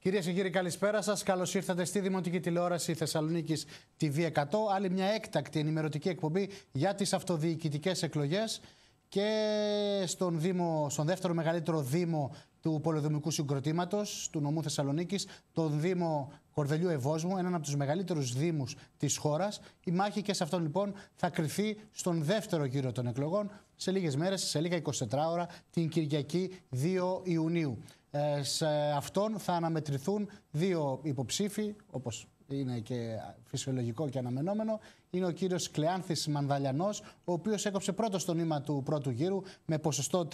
Κυρίες και κύριοι, καλησπέρα σας. Καλώς ήρθατε στη Δημοτική Τηλεόραση Θεσσαλονίκης TV100. Άλλη μια έκτακτη ενημερωτική εκπομπή για τις αυτοδιοικητικές εκλογές και στον δεύτερο μεγαλύτερο δήμο του πολεοδομικού συγκροτήματος του νομού Θεσσαλονίκης, τον Δήμο Κορδελιού Ευόσμου, έναν από τους μεγαλύτερους δήμους της χώρας. Η μάχη και σε αυτόν λοιπόν θα κριθεί στον δεύτερο γύρο των εκλογών σε λίγες μέρες, σε λίγα 24 ώρα, την Κυριακή 2 Ιουνίου. Σε αυτόν θα αναμετρηθούν δύο υποψήφοι, όπως είναι και φυσιολογικό και αναμενόμενο. Είναι ο κύριος Κλεάνθης Μανδαλιανός, ο οποίος έκοψε πρώτο στο νήμα του πρώτου γύρου με ποσοστό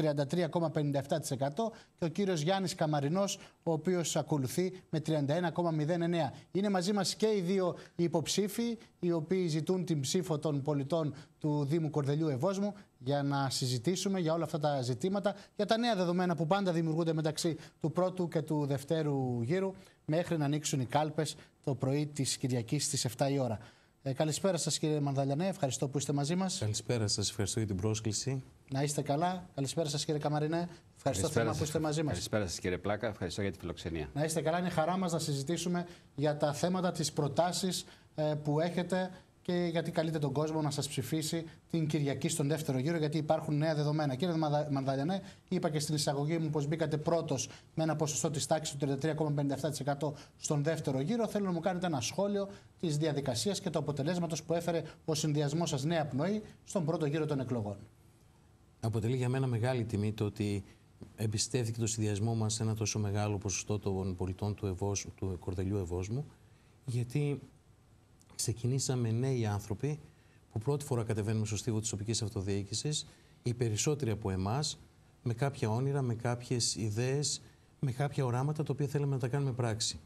33,57% και ο κύριος Γιάννης Καμαρινός, ο οποίος ακολουθεί με 31,09%. Είναι μαζί μας και οι δύο υποψήφοι, οι οποίοι ζητούν την ψήφο των πολιτών του Δήμου Κορδελιού Ευόσμου, για να συζητήσουμε για όλα αυτά τα ζητήματα, για τα νέα δεδομένα που πάντα δημιουργούνται μεταξύ του πρώτου και του δευτέρου γύρου, μέχρι να ανοίξουν οι κάλπες το πρωί της Κυριακής στις 7 η ώρα. Καλησπέρα σας, κύριε Μανδαλιανέ, ευχαριστώ που είστε μαζί μας. Καλησπέρα σας, ευχαριστώ για την πρόσκληση. Να είστε καλά. Καλησπέρα σας, κύριε Καμαρινέ, ευχαριστώ θερμά που είστε μαζί μας. Καλησπέρα σας, κύριε Πλάκα, ευχαριστώ για τη φιλοξενία. Να είστε καλά, είναι χαρά μας να συζητήσουμε για τα θέματα, τις προτάσεις που έχετε και γιατί καλείτε τον κόσμο να σας ψηφίσει την Κυριακή στον δεύτερο γύρο, γιατί υπάρχουν νέα δεδομένα. Κύριε Μανδαλιανέ, είπα και στην εισαγωγή μου πως μπήκατε πρώτος με ένα ποσοστό της τάξης του 33,57% στον δεύτερο γύρο. Θέλω να μου κάνετε ένα σχόλιο της διαδικασίας και του αποτελέσματος που έφερε ο συνδυασμός σας Νέα Πνοή στον πρώτο γύρο των εκλογών. Αποτελεί για μένα μεγάλη τιμή το ότι εμπιστεύτηκε το συνδυασμό μας ένα τόσο μεγάλο ποσοστό των πολιτών του Κορδελιού Ευόσμου, γιατί ξεκινήσαμε νέοι άνθρωποι που πρώτη φορά κατεβαίνουμε στο στίβο της τοπικής αυτοδιοίκησης, οι περισσότεροι από εμάς, με κάποια όνειρα, με κάποιες ιδέες, με κάποια οράματα τα οποία θέλαμε να τα κάνουμε πράξη.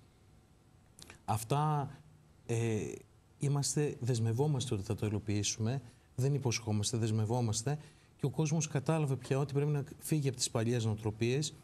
Αυτά δεσμευόμαστε ότι θα το υλοποιήσουμε, δεν υποσχόμαστε, δεσμευόμαστε και ο κόσμος κατάλαβε πια ότι πρέπει να φύγει από τις παλιές νοοτροπίες,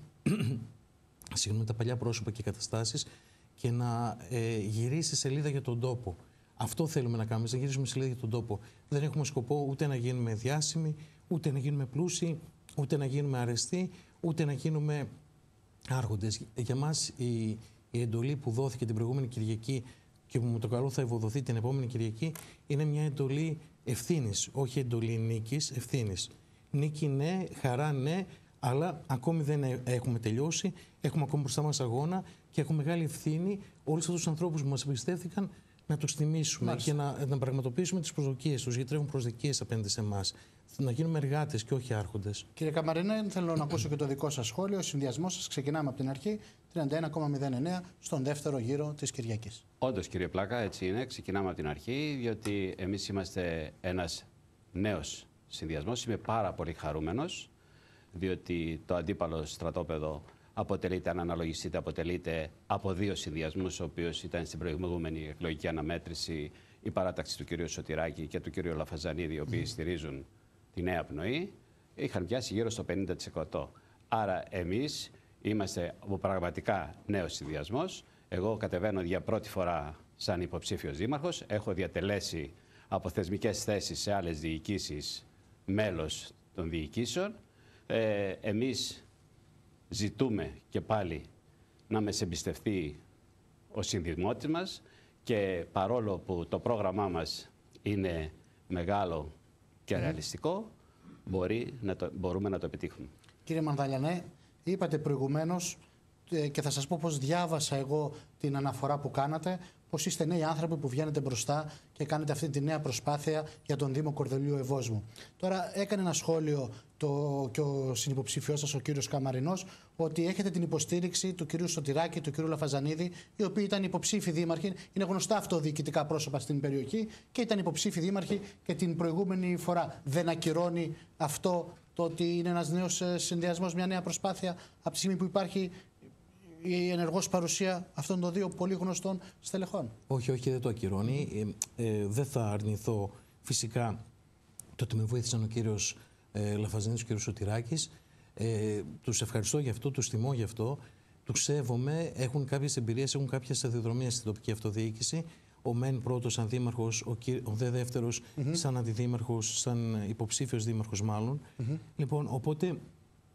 τα παλιά πρόσωπα και καταστάσεις, και να γυρίσει σελίδα για τον τόπο. Αυτό θέλουμε να κάνουμε, να γυρίσουμε σελίδα για τον τόπο. Δεν έχουμε σκοπό ούτε να γίνουμε διάσημοι, ούτε να γίνουμε πλούσιοι, ούτε να γίνουμε αρεστοί, ούτε να γίνουμε άρχοντες. Για μας η εντολή που δόθηκε την προηγούμενη Κυριακή και που με το καλό θα ευοδοθεί την επόμενη Κυριακή είναι μια εντολή ευθύνης, όχι εντολή νίκης, ευθύνης. Νίκη ναι, χαρά ναι, αλλά ακόμη δεν έχουμε τελειώσει, έχουμε ακόμη μπροστά μας αγώνα και έχουμε μεγάλη ευθύνη όλους αυτούς τους ανθρώπους που μας εμπιστεύτηκαν να τους τιμήσουμε. Μάλιστα. Και να πραγματοποιήσουμε τις προσδοκίες τους, γιατί έχουν προσδοκίες απέναντι σε εμάς. Να γίνουμε εργάτες και όχι άρχοντες. Κύριε Καμαρινέ, θέλω να ακούσω και το δικό σας σχόλιο. Ο συνδυασμός σας, ξεκινάμε από την αρχή, 31,09 στον δεύτερο γύρο της Κυριακής. Όντως, κύριε Πλάκα, έτσι είναι. Ξεκινάμε από την αρχή, διότι εμείς είμαστε ένας νέος συνδυασμός. Είμαι πάρα πολύ χαρούμενος, διότι το αντίπαλο στρατόπεδο αποτελείται, αν αναλογιστείτε, αποτελείται από δύο συνδυασμούς, ο οποίος ήταν στην προηγούμενη εκλογική αναμέτρηση η παράταξη του κ. Σωτηράκη και του κ. Λαφαζανίδη, οι οποίοι στηρίζουν τη Νέα Πνοή, είχαν πιάσει γύρω στο 50%. Άρα εμείς είμαστε πραγματικά νέος συνδυασμός. Εγώ κατεβαίνω για πρώτη φορά σαν υποψήφιος δήμαρχος. Έχω διατελέσει από θεσμικές θέσεις σε άλλες διοικήσεις μέλος των διοικήσεων. Εμείς ζητούμε και πάλι να μας εμπιστευτεί ο συνδημότης μας και παρόλο που το πρόγραμμά μας είναι μεγάλο και ρεαλιστικό, μπορούμε να το επιτύχουμε. Κύριε Μανδαλιανέ, είπατε προηγουμένως και θα σας πω πως διάβασα εγώ την αναφορά που κάνατε, πως είστε νέοι άνθρωποι που βγαίνετε μπροστά και κάνετε αυτή τη νέα προσπάθεια για τον Δήμο Κορδελιού Ευόσμου. Τώρα έκανε ένα σχόλιο και ο συνυποψήφιός σας, ο κύριος Καμαρινός, ότι έχετε την υποστήριξη του κυρίου Σωτηράκη, του κυρίου Λαφαζανίδη, οι οποίοι ήταν υποψήφοι δήμαρχοι, είναι γνωστά αυτοδιοικητικά πρόσωπα στην περιοχή και ήταν υποψήφοι δήμαρχοι και την προηγούμενη φορά. Δεν ακυρώνει αυτό το ότι είναι ένας νέος συνδυασμός, μια νέα προσπάθεια από τη στιγμή που υπάρχει η ενεργός παρουσία αυτών των δύο πολύ γνωστών στελεχών? Όχι, δεν το ακυρώνει. Δεν θα αρνηθώ φυσικά το ότι με βοήθησαν ο κύριος Λαφαζανίδης και ο κύριος Σωτηράκης. Τους ευχαριστώ γι' αυτό, τους τιμώ γι' αυτό. Τους σέβομαι, έχουν κάποιες εμπειρίες, έχουν κάποιες σταδιοδρομίες στην τοπική αυτοδιοίκηση. Ο μεν πρώτος σαν δήμαρχος, ο δε δεύτερος σαν αντιδήμαρχος, σαν υποψήφιος δήμαρχος μάλλον. Λοιπόν, οπότε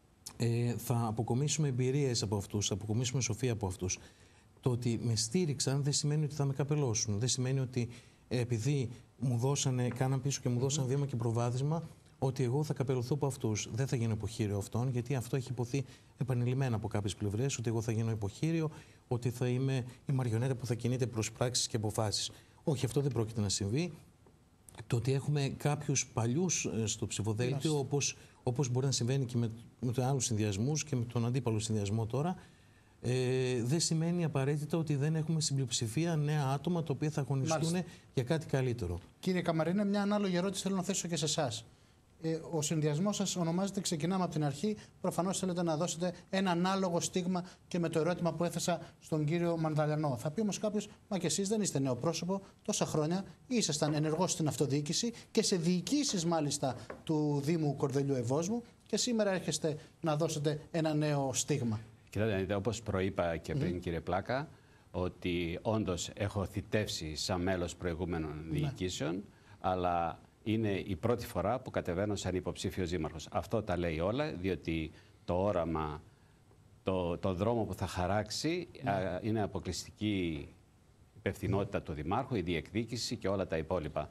θα αποκομίσουμε εμπειρίες από αυτούς, θα αποκομίσουμε σοφία από αυτούς. Το ότι με στήριξαν δεν σημαίνει ότι θα με καπελώσουν. Δεν σημαίνει ότι επειδή μου δώσανε, κάναν πίσω και μου δώσαν βήμα και προβάδισμα, ότι εγώ θα καπελωθώ από αυτούς. Δεν θα γίνω υποχείριο αυτών, γιατί αυτό έχει υποθεί επανειλημμένα από κάποιες πλευρές, ότι εγώ θα γίνω υποχείριο, ότι θα είμαι η μαριονέτα που θα κινείται προς πράξεις και αποφάσεις. Όχι, αυτό δεν πρόκειται να συμβεί. Το ότι έχουμε κάποιους παλιούς στο ψηφοδέλτιο, όπως μπορεί να συμβαίνει και με τους άλλους συνδυασμούς και με τον αντίπαλο συνδυασμό τώρα, δεν σημαίνει απαραίτητα ότι δεν έχουμε στην πλειοψηφία νέα άτομα τα οποία θα αγωνιστούν για κάτι καλύτερο. Κύριε Καμαρίνε, μια ανάλογη ερώτηση θέλω να θέσω και σε εσάς. Ο συνδυασμός σας ονομάζεται «Ξεκινάμε από την αρχή». Προφανώς θέλετε να δώσετε ένα ανάλογο στίγμα και με το ερώτημα που έθεσα στον κύριο Μανδαλιανό. Θα πει όμως κάποιος, μα και εσείς δεν είστε νέο πρόσωπο, τόσα χρόνια ήσασταν ενεργός στην αυτοδιοίκηση και σε διοικήσεις μάλιστα του Δήμου Κορδελιού Ευόσμου και σήμερα έρχεστε να δώσετε ένα νέο στίγμα. Κοιτάξτε, όπως προείπα και πριν, κύριε Πλάκα, ότι όντως έχω θητεύσει σαν μέλος προηγούμενων διοικήσεων, αλλά είναι η πρώτη φορά που κατεβαίνω σαν υποψήφιος δήμαρχος. Αυτό τα λέει όλα, διότι το όραμα, το δρόμο που θα χαράξει είναι αποκλειστική υπευθυνότητα του Δημάρχου, η διεκδίκηση και όλα τα υπόλοιπα.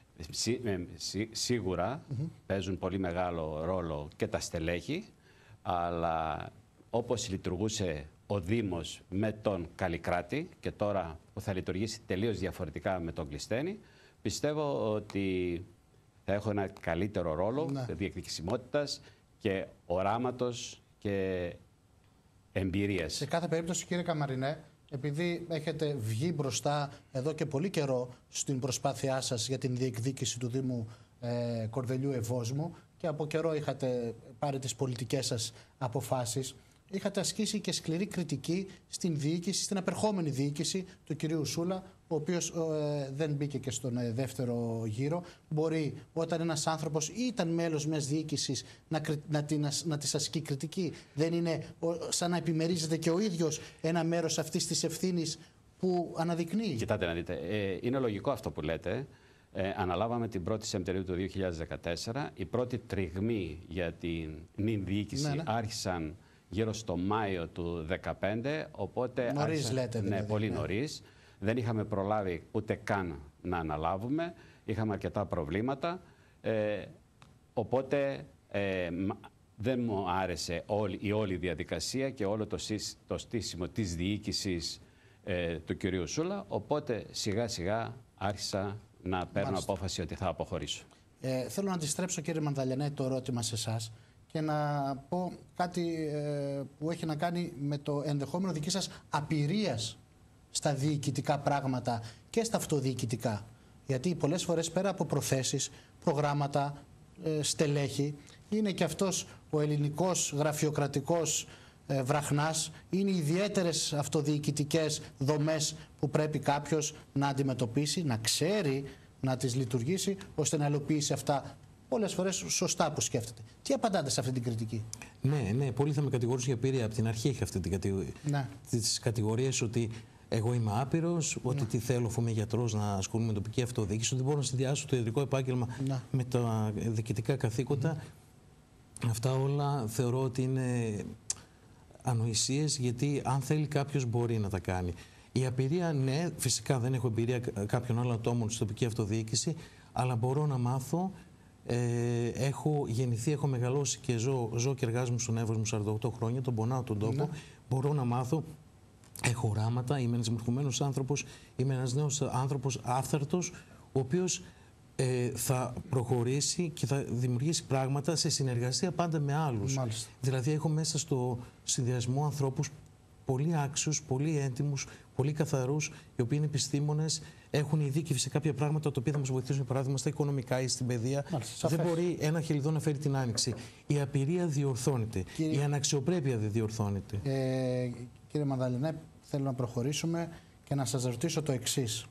Σίγουρα παίζουν πολύ μεγάλο ρόλο και τα στελέχη, αλλά όπως λειτουργούσε ο Δήμος με τον Καλλικράτη και τώρα που θα λειτουργήσει τελείως διαφορετικά με τον Κλεισθένη, πιστεύω ότι θα έχω ένα καλύτερο ρόλο διεκδικησιμότητας και οράματος και εμπειρίας. Σε κάθε περίπτωση, κύριε Καμαρινέ, επειδή έχετε βγει μπροστά εδώ και πολύ καιρό στην προσπάθειά σας για την διεκδίκηση του Δήμου Κορδελιού Ευόσμου και από καιρό είχατε πάρει τις πολιτικές σας αποφάσεις, είχατε ασκήσει και σκληρή κριτική στην διοίκηση, στην απερχόμενη διοίκηση του κυρίου Σούλα, ο οποίος δεν μπήκε και στον δεύτερο γύρο. Μπορεί όταν ένας άνθρωπος ήταν μέλος μιας διοίκησης να της ασκεί κριτική. Δεν είναι σαν να επιμερίζεται και ο ίδιος ένα μέρος αυτής της ευθύνης που αναδεικνύει. Κοιτάτε να δείτε, είναι λογικό αυτό που λέτε. Αναλάβαμε την 1η Σεπτεμβρίου του 2014. Η πρώτη τριγμή για την νυν διοίκηση άρχισαν γύρω στο Μάιο του 2015, οπότε νωρίς λέτε δηλαδή. Ναι, πολύ νωρίς. Δεν είχαμε προλάβει ούτε καν να αναλάβουμε. Είχαμε αρκετά προβλήματα. Οπότε δεν μου άρεσε η όλη διαδικασία και όλο το στήσιμο της διοίκησης του κυρίου Σούλα. Οπότε σιγά σιγά άρχισα να παίρνω απόφαση ότι θα αποχωρήσω. Θέλω να αντιστρέψω, κύριε Μανδαλιανέ, το ερώτημα σε εσάς και να πω κάτι που έχει να κάνει με το ενδεχόμενο δική σας απειρίας στα διοικητικά πράγματα και στα αυτοδιοικητικά. Γιατί πολλές φορές πέρα από προθέσεις, προγράμματα, στελέχη, είναι και αυτός ο ελληνικός γραφειοκρατικός βραχνάς, είναι ιδιαίτερες αυτοδιοικητικές δομές που πρέπει κάποιος να αντιμετωπίσει, να ξέρει να τις λειτουργήσει, ώστε να υλοποιήσει αυτά πολλές φορές σωστά που σκέφτεται. Τι απαντάτε σε αυτή την κριτική? Ναι, πολλοί θα με κατηγορούσαν για απειρία. Από την αρχή έχει αυτή τις κατηγορίες ότι εγώ είμαι άπειρος, ότι τι θέλω, αφού είμαι γιατρός, να ασχολούμαι με τοπική αυτοδιοίκηση, ότι μπορώ να συνδυάσω το ιατρικό επάγγελμα με τα διοικητικά καθήκοντα. Αυτά όλα θεωρώ ότι είναι ανοησίες, γιατί αν θέλει κάποιος μπορεί να τα κάνει. Η απειρία, ναι, φυσικά δεν έχω εμπειρία κάποιων άλλων ατόμων στην τοπική αυτοδιοίκηση, αλλά μπορώ να μάθω. Έχω γεννηθεί, έχω μεγαλώσει και ζω και εργάζομαι στον Εύωσμο 48 χρόνια, τον πονάω τον τόπο. Μπορώ να μάθω. Έχω οράματα, είμαι ένας μορφωμένος άνθρωπος, είμαι ένας νέος άνθρωπος άφθαρτος, ο οποίος θα προχωρήσει και θα δημιουργήσει πράγματα σε συνεργασία πάντα με άλλους. Μάλιστα. Δηλαδή έχω μέσα στο συνδυασμό ανθρώπους πολύ άξιους, πολύ έντιμους, πολύ καθαρούς, οι οποίοι είναι επιστήμονες, έχουν ειδίκευση σε κάποια πράγματα τα οποία θα μας βοηθήσουν, για παράδειγμα, στα οικονομικά ή στην παιδεία. Δεν μπορεί ένα χελιδό να φέρει την άνοιξη. Η απειρία διορθώνεται. Η αναξιοπρέπεια δεν διορθώνεται. Κύριε Μανδαλιανέ, θέλω να προχωρήσουμε και να σας ρωτήσω το εξής.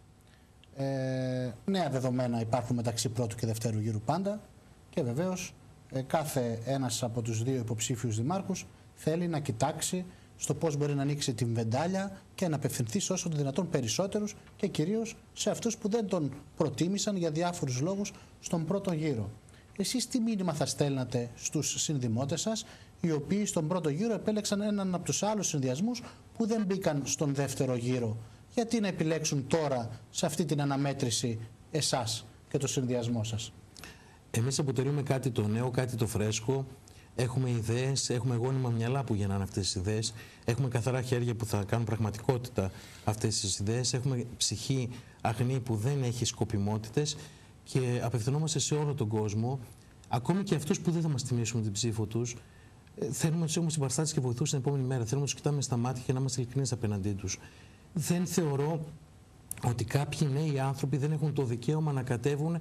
Νέα δεδομένα υπάρχουν μεταξύ πρώτου και δευτέρου γύρου πάντα και βεβαίως κάθε ένας από τους δύο υποψήφιους δημάρχους θέλει να κοιτάξει στο πώς μπορεί να ανοίξει την βεντάλια και να απευθυνθεί σε όσο το δυνατόν περισσότερους και κυρίως σε αυτούς που δεν τον προτίμησαν για διάφορους λόγους στον πρώτο γύρο. Εσείς τι μήνυμα θα στέλνατε στους συνδημότες σας οι οποίοι στον πρώτο γύρο επέλεξαν έναν από τους άλλους συνδυασμούς που δεν μπήκαν στον δεύτερο γύρο. Γιατί να επιλέξουν τώρα σε αυτή την αναμέτρηση εσάς και το συνδυασμό σας? Εμείς αποτελούμε κάτι το νέο, κάτι το φρέσκο. Έχουμε ιδέες, έχουμε γόνιμα μυαλά που γεννάνε αυτές τις ιδέες. Έχουμε καθαρά χέρια που θα κάνουν πραγματικότητα αυτές τις ιδέες. Έχουμε ψυχή αγνή που δεν έχει σκοπιμότητες και απευθυνόμαστε σε όλο τον κόσμο, ακόμη και αυτούς που δεν θα μας τιμήσουν την ψήφο τους. Θέλουμε να τους έχουμε συμπαραστάσεις και βοηθούς την επόμενη μέρα. Θέλουμε να τους κοιτάμε στα μάτια και να είμαστε ειλικρινείς απέναντί τους. Δεν θεωρώ ότι κάποιοι νέοι άνθρωποι δεν έχουν το δικαίωμα να κατέβουν.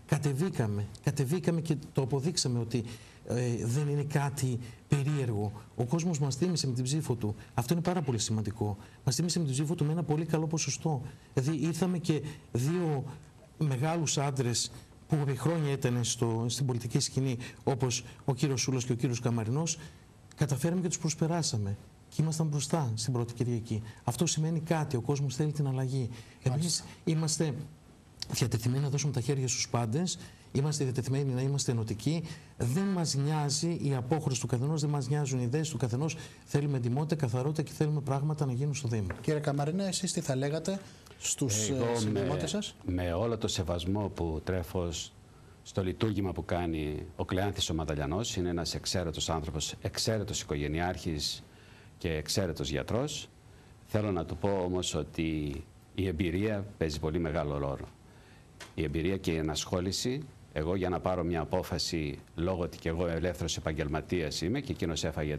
Κατεβήκαμε και το αποδείξαμε ότι δεν είναι κάτι περίεργο. Ο κόσμος μας τίμησε με την ψήφο του. Αυτό είναι πάρα πολύ σημαντικό. Μας τίμησε με την ψήφο του με ένα πολύ καλό ποσοστό. Δηλαδή ήρθαμε και δύο μεγάλους άντρες που επί χρόνια ήταν στην πολιτική σκηνή, όπως ο κύριος Σούλος και ο κύριος Καμαρινός, καταφέραμε και τους προσπεράσαμε. Και ήμασταν μπροστά στην πρώτη Κυριακή. Αυτό σημαίνει κάτι. Ο κόσμος θέλει την αλλαγή. Εμείς είμαστε διατεθειμένοι να δώσουμε τα χέρια στους πάντες. Είμαστε διατεθειμένοι να είμαστε ενωτικοί. Δεν μας νοιάζει η απόχρωση του καθενός, δεν μας νοιάζουν οι ιδέες του καθενός. Θέλουμε εντιμότητα, καθαρότητα και θέλουμε πράγματα να γίνουν στο Δήμο. Κύριε Καμαρινέ, εσείς τι θα λέγατε στους συνδημότες σας? Με όλο το σεβασμό που τρέφω στο λειτουργήμα που κάνει ο Κλεάνθης ο Μαδαλιανός, είναι ένας εξαίρετος άνθρωπος, εξαίρετος οικογενειάρχης και εξαίρετος γιατρός. Θέλω να του πω όμως ότι η εμπειρία παίζει πολύ μεγάλο ρόλο. Η εμπειρία και η ενασχόληση. Εγώ για να πάρω μια απόφαση, λόγω ότι και εγώ ελεύθερος επαγγελματίας είμαι και εκείνος έφαγε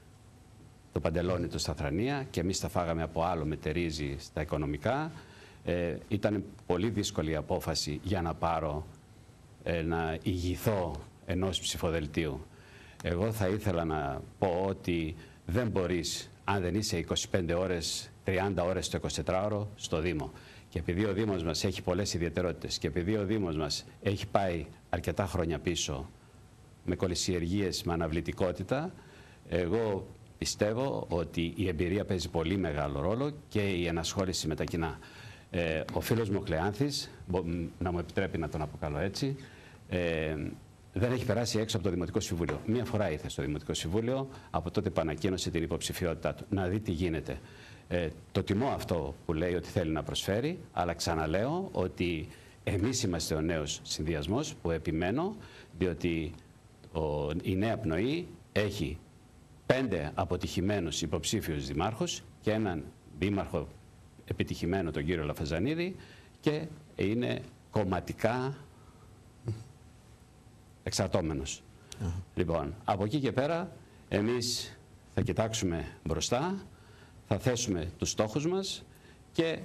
το παντελόνι του στα θρανία και εμείς τα φάγαμε από άλλο μετερίζει στα οικονομικά, ήταν πολύ δύσκολη η απόφαση για να πάρω, να ηγηθώ ενός ψηφοδελτίου. Εγώ θα ήθελα να πω ότι δεν μπορείς, αν δεν είσαι 25 ώρες, 30 ώρες το 24ωρο στο Δήμο. Και επειδή ο Δήμος μας έχει πολλές ιδιαιτερότητες και επειδή ο Δήμος μας έχει πάει αρκετά χρόνια πίσω με κολυσιεργίες, με αναβλητικότητα, εγώ πιστεύω ότι η εμπειρία παίζει πολύ μεγάλο ρόλο και η ενασχόληση με τα κοινά. Ο φίλος μου ο Κλεάνθης, να μου επιτρέπει να τον αποκαλώ έτσι, δεν έχει περάσει έξω από το Δημοτικό Συμβούλιο. Μία φορά ήρθε στο Δημοτικό Συμβούλιο από τότε που ανακοίνωσε την υποψηφιότητά του. Να δει τι γίνεται. Το τιμώ αυτό που λέει ότι θέλει να προσφέρει, αλλά ξαναλέω ότι εμείς είμαστε ο νέος συνδυασμός που επιμένω, διότι η Νέα Πνοή έχει 5 αποτυχημένους υποψήφιους δημάρχους και έναν δήμαρχο επιτυχημένο, τον κύριο Λαφαζανίδη, και είναι κομματικά εξαρτώμενος. Λοιπόν, από εκεί και πέρα εμείς θα κοιτάξουμε μπροστά, θα θέσουμε τους στόχους μας και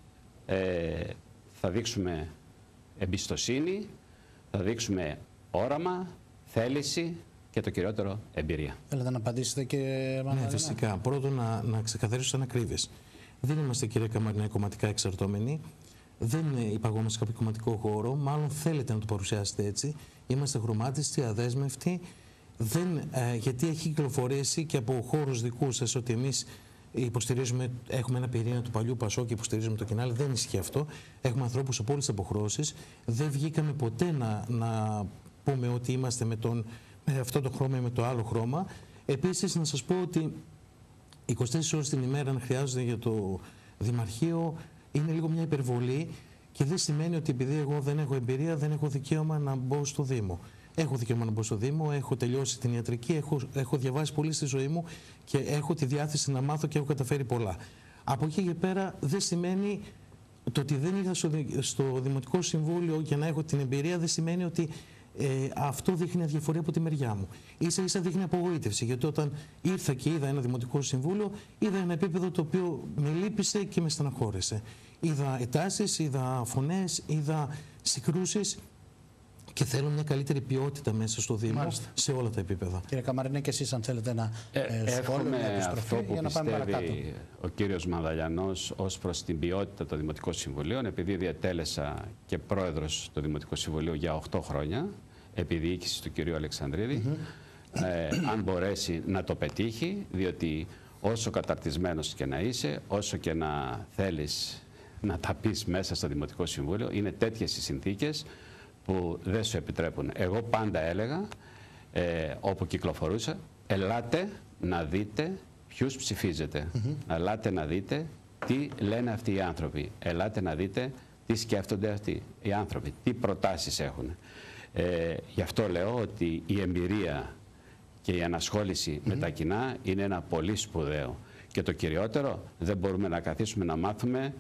θα δείξουμε εμπιστοσύνη, θα δείξουμε όραμα, θέληση και το κυριότερο εμπειρία. Θέλετε να απαντήσετε, κύριε Μανώλη? Ναι, φυσικά. Πρώτον, να ξεκαθαρίσω σαν ακρίβειες. Δεν είμαστε, κύριε Καμαρινέ, κομματικά εξαρτώμενοι. Δεν υπαγόμαστε σε κάποιο κομματικό χώρο. Μάλλον θέλετε να το παρουσιάσετε έτσι. Είμαστε χρωμάτιστοι, αδέσμευτοι. Γιατί έχει κυκλοφορήσει και από χώρους δικούς σας ότι εμείς υποστηρίζουμε, έχουμε ένα πυρήνα του παλιού Πασό και υποστηρίζουμε το Κινάλι. Δεν ισχύει αυτό. Έχουμε ανθρώπους από όλες τις αποχρώσεις. Δεν βγήκαμε ποτέ να πούμε ότι είμαστε με αυτό το χρώμα ή με το άλλο χρώμα. Επίσης, να σας πω ότι 24 ώρες την ημέρα, αν χρειάζονται για το Δημαρχείο, είναι λίγο μια υπερβολή και δεν σημαίνει ότι επειδή εγώ δεν έχω εμπειρία, δεν έχω δικαίωμα να μπω στο Δήμο. Έχω δικαίωμα να μπω στο Δήμο, έχω τελειώσει την ιατρική, έχω διαβάσει πολύ στη ζωή μου και έχω τη διάθεση να μάθω και έχω καταφέρει πολλά. Από εκεί και πέρα δεν σημαίνει το ότι δεν ήρθα στο Δημοτικό Συμβούλιο για να έχω την εμπειρία, δεν σημαίνει ότι αυτό δείχνει αδιαφορία από τη μεριά μου. Ίσα-ίσα δείχνει απογοήτευση, γιατί όταν ήρθα και είδα ένα Δημοτικό Συμβούλιο, είδα ένα επίπεδο το οποίο με λύπησε και με στεναχώρεσε. Είδα εντάσεις, είδα φωνές, είδα συγκρούσεις και θέλω μια καλύτερη ποιότητα μέσα στο Δήμο. Μάλιστα. Σε όλα τα επίπεδα. Κύριε Καμαρινέ, και εσείς αν θέλετε να σχόλιο, μια επιστροφή για να πάμε παρακάτω. Ο κύριος Μαδαλιανός ως προς την ποιότητα των Δημοτικών Συμβουλίων, επειδή διατέλεσα και πρόεδρος του Δημοτικού Συμβουλίου για 8 χρόνια, επί διοίκησης του κυρίου Αλεξανδρίδη, αν μπορέσει να το πετύχει, διότι όσο καταρτισμένος και να είσαι, όσο και να θέλεις να τα πεις μέσα στο Δημοτικό Συμβούλιο, είναι τέτοιες οι συνθήκες που δεν σου επιτρέπουν. Εγώ πάντα έλεγα, όπου κυκλοφορούσα, ελάτε να δείτε ποιους ψηφίζετε. Ελάτε να δείτε τι λένε αυτοί οι άνθρωποι. Ελάτε να δείτε τι σκέφτονται αυτοί οι άνθρωποι, τι προτάσεις έχουν. Γι' αυτό λέω ότι η εμπειρία και η ανασχόληση με τα κοινά είναι ένα πολύ σπουδαίο. Και το κυριότερο, δεν μπορούμε να καθίσουμε να μάθουμε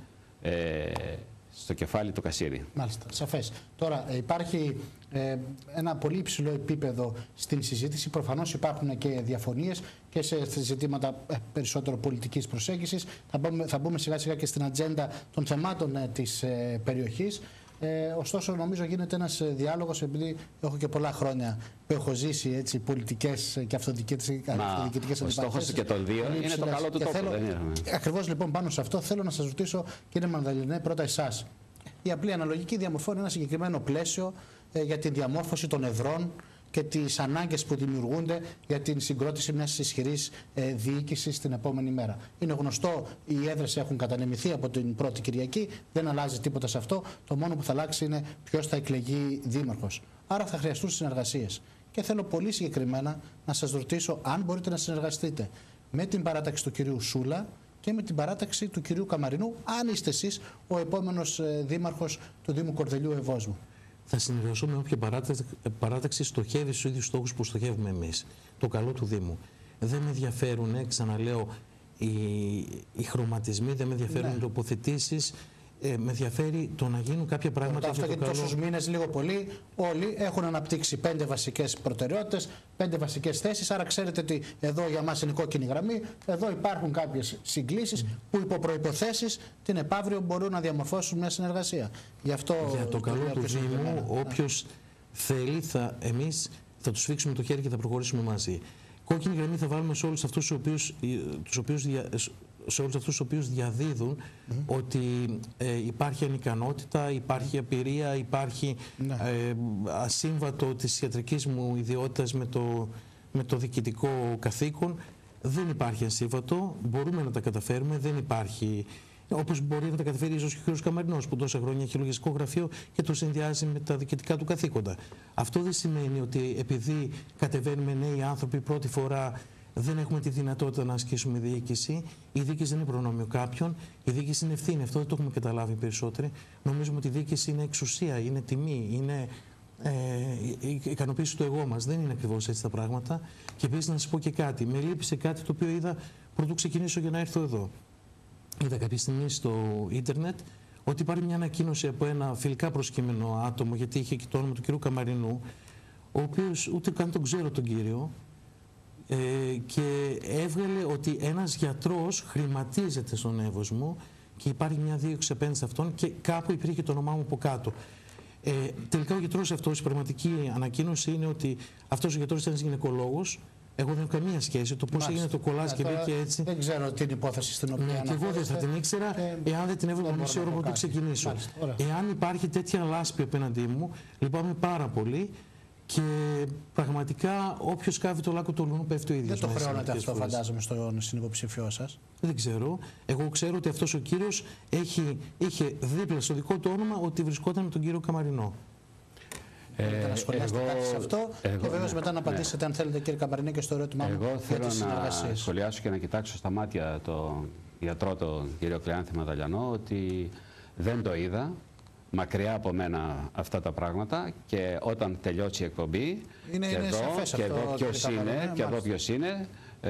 στο κεφάλι του κασίρι. Μάλιστα, σαφές. Τώρα υπάρχει ένα πολύ υψηλό επίπεδο στην συζήτηση. Προφανώς υπάρχουν και διαφωνίες και σε ζητήματα περισσότερο πολιτικής προσέγγισης. Θα μπούμε σιγά σιγά και στην ατζέντα των θεμάτων της περιοχής. Ωστόσο, νομίζω γίνεται ένας διάλογος, επειδή έχω και πολλά χρόνια που έχω ζήσει έτσι, πολιτικές και αυτοδιοικητικές αντιπαραθέσεις. Ο στόχος και των δύο είναι το καλό του τόπου. Ακριβώς λοιπόν πάνω σε αυτό θέλω να σας ρωτήσω, κύριε Μανδαληνέ, πρώτα εσάς. Η απλή αναλογική διαμορφώνει ένα συγκεκριμένο πλαίσιο για τη διαμόρφωση των εδρών και τις ανάγκες που δημιουργούνται για την συγκρότηση μιας ισχυρής διοίκησης την επόμενη μέρα. Είναι γνωστό, οι έδρες έχουν κατανεμηθεί από την πρώτη Κυριακή, δεν αλλάζει τίποτα σε αυτό. Το μόνο που θα αλλάξει είναι ποιος θα εκλεγεί δήμαρχος. Άρα θα χρειαστούν συνεργασίες. Και θέλω πολύ συγκεκριμένα να σας ρωτήσω αν μπορείτε να συνεργαστείτε με την παράταξη του κυρίου Σούλα και με την παράταξη του κυρίου Καμαρινού, αν είστε εσείς ο επόμενος δήμαρχος του Δήμου Κορδελιού Ευόσμου. Θα συνεργαστούμε με όποια παράταξη στοχεύει στους ίδιους στόχους που στοχεύουμε εμείς. Το καλό του Δήμου. Δεν με ενδιαφέρουν, ξαναλέω, οι χρωματισμοί, δεν με ενδιαφέρουν οι τοποθετήσεις. Με ενδιαφέρει το να γίνουν κάποια πράγματα. Αυτό γιατί τόσους μήνες, λίγο πολύ, όλοι έχουν αναπτύξει 5 βασικές προτεραιότητες, 5 βασικές θέσεις. Άρα ξέρετε ότι εδώ για μας είναι κόκκινη γραμμή. Εδώ υπάρχουν κάποιες συγκλήσεις που υπό προϋποθέσεις την επαύριο μπορούν να διαμορφώσουν μια συνεργασία. Για το καλό του Δήμου, όποιος θέλει, εμείς θα του σφίξουμε το χέρι και θα προχωρήσουμε μαζί. Κόκκινη γραμμή θα βάλουμε σε όλους αυτούς τους οποίους διαδίδουν ότι υπάρχει ανικανότητα, υπάρχει απειρία, υπάρχει ασύμβατο της ιατρικής μου ιδιότητας με το διοικητικό καθήκον. Δεν υπάρχει ασύμβατο, μπορούμε να τα καταφέρουμε, δεν υπάρχει. Όπως μπορεί να τα καταφέρει ίσως και ο κ. Καμαρινός, που τόσα χρόνια έχει λογιστικό γραφείο και το συνδυάζει με τα διοικητικά του καθήκοντα. Αυτό δεν σημαίνει ότι επειδή κατεβαίνουμε νέοι άνθρωποι πρώτη φορά δεν έχουμε τη δυνατότητα να ασκήσουμε διοίκηση. Η διοίκηση δεν είναι προνόμιο κάποιον. Η διοίκηση είναι ευθύνη. Αυτό δεν το έχουμε καταλάβει περισσότεροι. Νομίζουμε ότι η διοίκηση είναι εξουσία, είναι τιμή, είναι η ικανοποίηση του εγώ μας. Δεν είναι ακριβώς έτσι τα πράγματα. Και επίσης να σας πω και κάτι. Με λείπησε κάτι το οποίο είδα πρωτού ξεκινήσω για να έρθω εδώ. Είδα κάποια στιγμή στο ίντερνετ ότι υπάρχει μια ανακοίνωση από ένα φιλικά προσκύμενο άτομο, γιατί είχε και το όνομα του κ. Καμαρινού, ο οποίος ούτε καν τον ξέρω τον κύριο. Και έβγαλε ότι ένας γιατρός χρηματίζεται στον Εύωσμο και υπάρχει μια δίωξη απέναντι σε αυτόν και κάπου υπήρχε το όνομά μου από κάτω. Τελικά ο γιατρός αυτός, η πραγματική ανακοίνωση είναι ότι αυτός ο γιατρός ήταν ένας γυναικολόγος. Εγώ δεν έχω καμία σχέση. Το πώς έγινε το κολλάζ και μπήκε έτσι. Δεν ξέρω την υπόθεση στην οποία. Και εγώ δεν θα την ήξερα εάν δεν την έβγαλα μισή ώρα που ξεκινήσω. Εάν υπάρχει τέτοια λάσπη απέναντί μου, λυπάμαι πάρα πολύ. Και πραγματικά όποιος κάβει το λάκκο του λουνού πέφτει ο ίδιος. Δεν το χρεώνατε αυτό, φαντάζομαι, στον συνυποψηφιό σας. Δεν ξέρω. Εγώ ξέρω ότι αυτός ο κύριος είχε δίπλα στο δικό του όνομα ότι βρισκόταν με τον κύριο Καμαρινό. Θέλετε να σχολιάσετε κάτι σε αυτό και βεβαίως μετά να απαντήσετε, αν θέλετε, κύριε Καμαρινέ, και στο ερώτημά μου. Εγώ θέλω να σχολιάσω και να κοιτάξω στα μάτια τον γιατρό, τον κύριο Κλεάνθη Μανδαλιανό, ότι δεν το είδα. Μακριά από μένα αυτά τα πράγματα, και όταν τελειώσει η εκπομπή και εδώ ποιος είναι,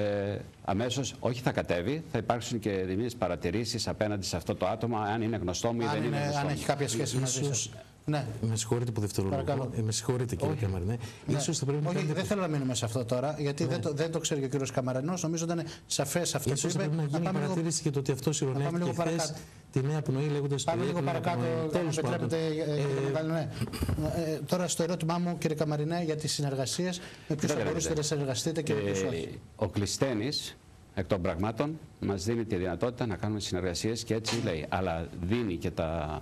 αμέσως, όχι θα κατέβει, θα υπάρξουν και δημιουργίες παρατηρήσεις απέναντι σε αυτό το άτομο, αν είναι γνωστό μου ή δεν είναι γνωστό μου. Αν έχει κάποια σχέση μαζί σας. Ναι. Με συγχωρείτε που δευτερολογώ. Με συγχωρείτε, κύριε Καμαρινέ. Ίσως θα πρέπει όχι, δεν θέλω να μείνουμε σε αυτό τώρα, γιατί δεν το ξέρει ο κύριος Καμαρινός. Νομίζω ήταν σαφές αυτό που είπε. Ίσως θα πρέπει να γίνει παρατήρηση για το ότι αυτός ειρωνεύτηκε χθες τη νέα πνοή λέγοντας. Πάμε λίγο παρακάτω, αν επιτρέπετε, κύριε Μανδαληνέ. Τώρα στο ερώτημά μου, κύριε Καμαρινέ, για τις συνεργασίες, με ποιους θα μπορούσατε να συνεργαστείτε και με ποιους όχι. Ο Κλεισθένης, εκ των πραγμάτων, μας δίνει τη δυνατότητα να κάνουμε συνεργασίες και έτσι λέει. Αλλά δίνει και τα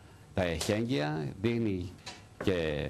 εχέγγυα, δίνει και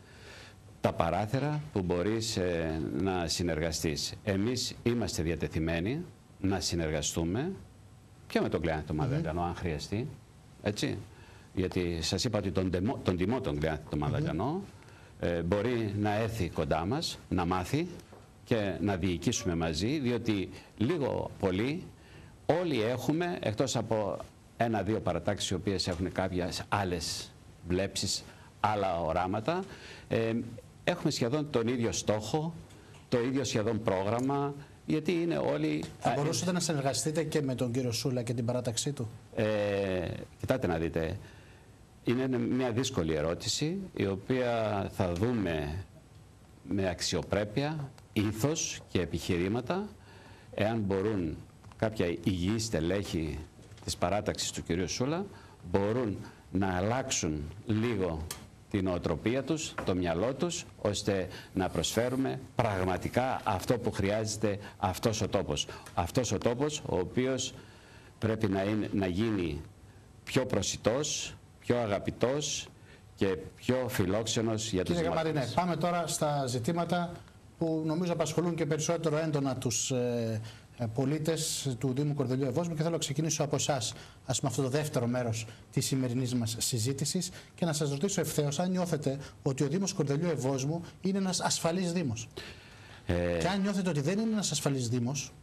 τα παράθυρα που μπορείς να συνεργαστείς. Εμείς είμαστε διατεθειμένοι να συνεργαστούμε και με τον Κλεάνθη τον Μανδαλιανό, αν χρειαστεί, έτσι. Γιατί σας είπα ότι τον τιμώ τον Κλεάνθη τον Μανδαλιανό, μπορεί να έρθει κοντά μας, να μάθει και να διοικήσουμε μαζί, διότι λίγο πολύ όλοι έχουμε, εκτός από 1-2 παρατάξεις οι οποίες έχουν κάποιες άλλες βλέψεις, άλλα οράματα, έχουμε σχεδόν τον ίδιο στόχο, το ίδιο σχεδόν πρόγραμμα, γιατί είναι όλοι... Θα μπορούσατε να συνεργαστείτε και με τον κύριο Σούλα και την παράταξή του? Κοιτάτε να δείτε, είναι μια δύσκολη ερώτηση, η οποία θα δούμε με αξιοπρέπεια, ήθος και επιχειρήματα, εάν μπορούν κάποια υγιή στελέχη της παράταξης του κυρίου Σούλα, μπορούν να αλλάξουν λίγο την νοοτροπία τους, το μυαλό τους, ώστε να προσφέρουμε πραγματικά αυτό που χρειάζεται αυτός ο τόπος. Αυτός ο τόπος ο οποίος πρέπει να γίνει πιο προσιτός, πιο αγαπητός και πιο φιλόξενος για τους Κύριε δημότες. Καμαρινέ, πάμε τώρα στα ζητήματα που νομίζω απασχολούν και περισσότερο έντονα τους πολίτες του Δήμου Κορδελιού Ευόσμου, και θέλω να ξεκινήσω από εσάς, ας πούμε, αυτό το δεύτερο μέρος της σημερινής μας συζήτησης, και να σας ρωτήσω ευθέως αν νιώθετε ότι ο Δήμος Κορδελιού Ευόσμου είναι ένας ασφαλής Δήμος. Και αν νιώθετε ότι δεν είναι ένας ασφαλής Δήμος,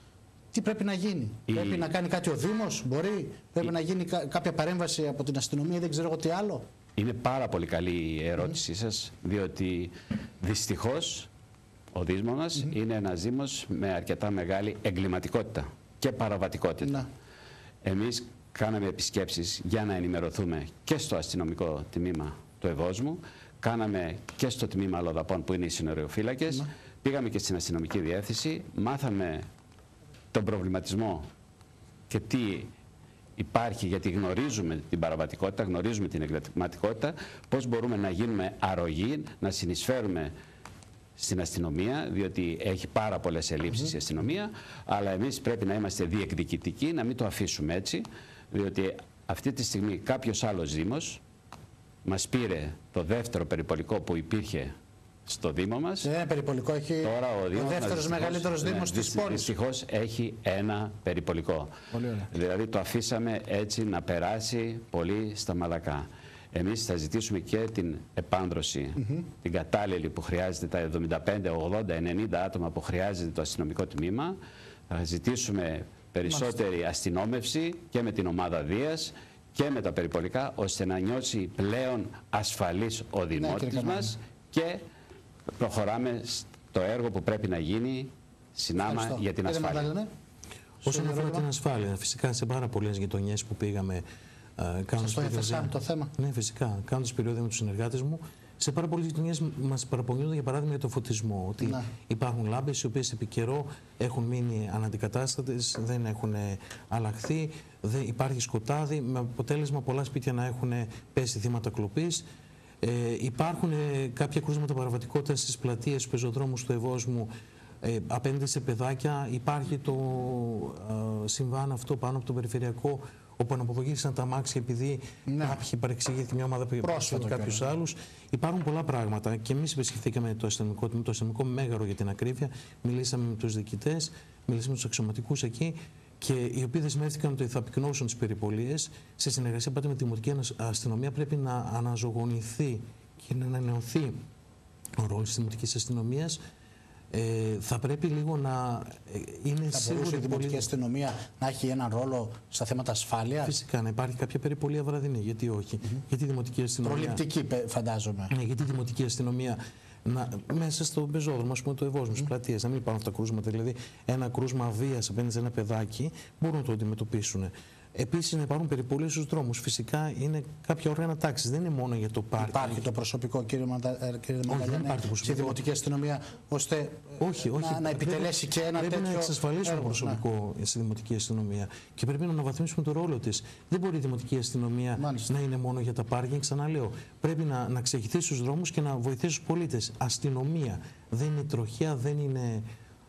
τι πρέπει να γίνει? Πρέπει να κάνει κάτι ο Δήμος? Πρέπει να γίνει κάποια παρέμβαση από την αστυνομία ή δεν ξέρω εγώ τι άλλο? Είναι πάρα πολύ καλή η ερώτησή σας, διότι δυστυχώς ο Δήμος μας είναι ένας Δήμος με αρκετά μεγάλη εγκληματικότητα και παραβατικότητα. Εμείς κάναμε επισκέψεις για να ενημερωθούμε και στο αστυνομικό τμήμα του Ευόσμου, κάναμε και στο τμήμα Λοδαπών που είναι οι συνοριοφύλακες, πήγαμε και στην αστυνομική διεύθυνση, μάθαμε τον προβληματισμό και τι υπάρχει, γιατί γνωρίζουμε την παραβατικότητα, γνωρίζουμε την εγκληματικότητα, πώς μπορούμε να γίνουμε αρρωγοί, να συνεισφέρουμε στην αστυνομία, διότι έχει πάρα πολλές ελλείψεις η αστυνομία, αλλά εμείς πρέπει να είμαστε διεκδικητικοί, να μην το αφήσουμε έτσι, διότι αυτή τη στιγμή κάποιος άλλος Δήμος μας πήρε το δεύτερο περιπολικό που υπήρχε στο Δήμο μας. Δεν είναι περιπολικό, έχει ο δεύτερος μεγαλύτερος Δήμος της πόλης. Δυστυχώς έχει ένα περιπολικό. Δηλαδή το αφήσαμε έτσι να περάσει πολύ στα μαλακά. Εμείς θα ζητήσουμε και την επάνδρωση, την κατάλληλη που χρειάζεται, τα 75, 80, 90 άτομα που χρειάζεται το αστυνομικό τμήμα. Θα ζητήσουμε περισσότερη αστυνόμευση και με την ομάδα Δίας και με τα περιπολικά, ώστε να νιώσει πλέον ασφαλής ο δημότης μας, και προχωράμε στο έργο που πρέπει να γίνει συνάμα για την ασφάλεια. Όσον αφορά την ασφάλεια, φυσικά σε πάρα πολλές γειτονιές που πήγαμε, σας το έθεσα το θέμα? Ναι, φυσικά. Κάνοντας περιόδια με τους συνεργάτες μου, σε πάρα πολλές γειτονιές μας παραπονιούνται για παράδειγμα για το φωτισμό. Ότι υπάρχουν λάμπες οι οποίες επί καιρό έχουν μείνει αναντικατάστατες, δεν έχουν αλλάχθει, υπάρχει σκοτάδι, με αποτέλεσμα πολλά σπίτια να έχουν πέσει θύματα κλοπής. Υπάρχουν κάποια κρούσματα παραβατικότητας στις πλατείες, στους πεζοδρόμους του Ευόσμου, απέναντι σε παιδάκια. Υπάρχει το συμβάν αυτό πάνω από το περιφερειακό, όπου αναποδογύρισαν τα αμάξια επειδή κάποιοι παρεξηγήθηκαν, μια ομάδα πρόσφατα κάποιους άλλους. Υπάρχουν πολλά πράγματα και εμείς επισκεφθήκαμε το αστυνομικό μέγαρο για την ακρίβεια, μιλήσαμε με τους διοικητές, μιλήσαμε με τους αξιωματικούς εκεί, και οι οποίοι δεσμεύτηκαν ότι θα πυκνώσουν τις περιπολίες. Σε συνεργασία με τη Δημοτική Αστυνομία πρέπει να αναζωογονηθεί και να ανανεωθεί ο ρόλος της Δημοτικής Αστυνομίας. Θα πρέπει λίγο να είναι θα μπορούσε η Δημοτική Αστυνομία να έχει έναν ρόλο στα θέματα ασφάλειας? Φυσικά, να υπάρχει κάποια περιπολία βραδινή. Γιατί όχι? Γιατί η Δημοτική Αστυνομία. Προληπτική, φαντάζομαι. Ναι, γιατί η Δημοτική Αστυνομία μέσα στο πεζόδρομο, ας πούμε, το Ευόσμου, στις πλατείες, να μην υπάρχουν αυτά τα κρούσματα. Δηλαδή, ένα κρούσμα βίας απέναντι σε ένα παιδάκι μπορούν να το αντιμετωπίσουν. Επίσης, να υπάρχουν περιπολίες στους δρόμους. Φυσικά, είναι κάποια όργανα τάξης. Δεν είναι μόνο για το πάρκινγκ. Υπάρχει το προσωπικό, κύριε Μανταλενέ, στη Δημοτική Αστυνομία, ώστε να επιτελέσει και ένα τέτοιο. Πρέπει να εξασφαλίσουμε προσωπικό στη Δημοτική Αστυνομία και πρέπει να αναβαθμίσουμε το ρόλο της. Δεν μπορεί η Δημοτική Αστυνομία να είναι μόνο για τα πάρκινγκ. Ξαναλέω, πρέπει να ξεχυθεί στους δρόμους και να βοηθήσει τους πολίτες. Αστυνομία δεν είναι τροχέα, δεν είναι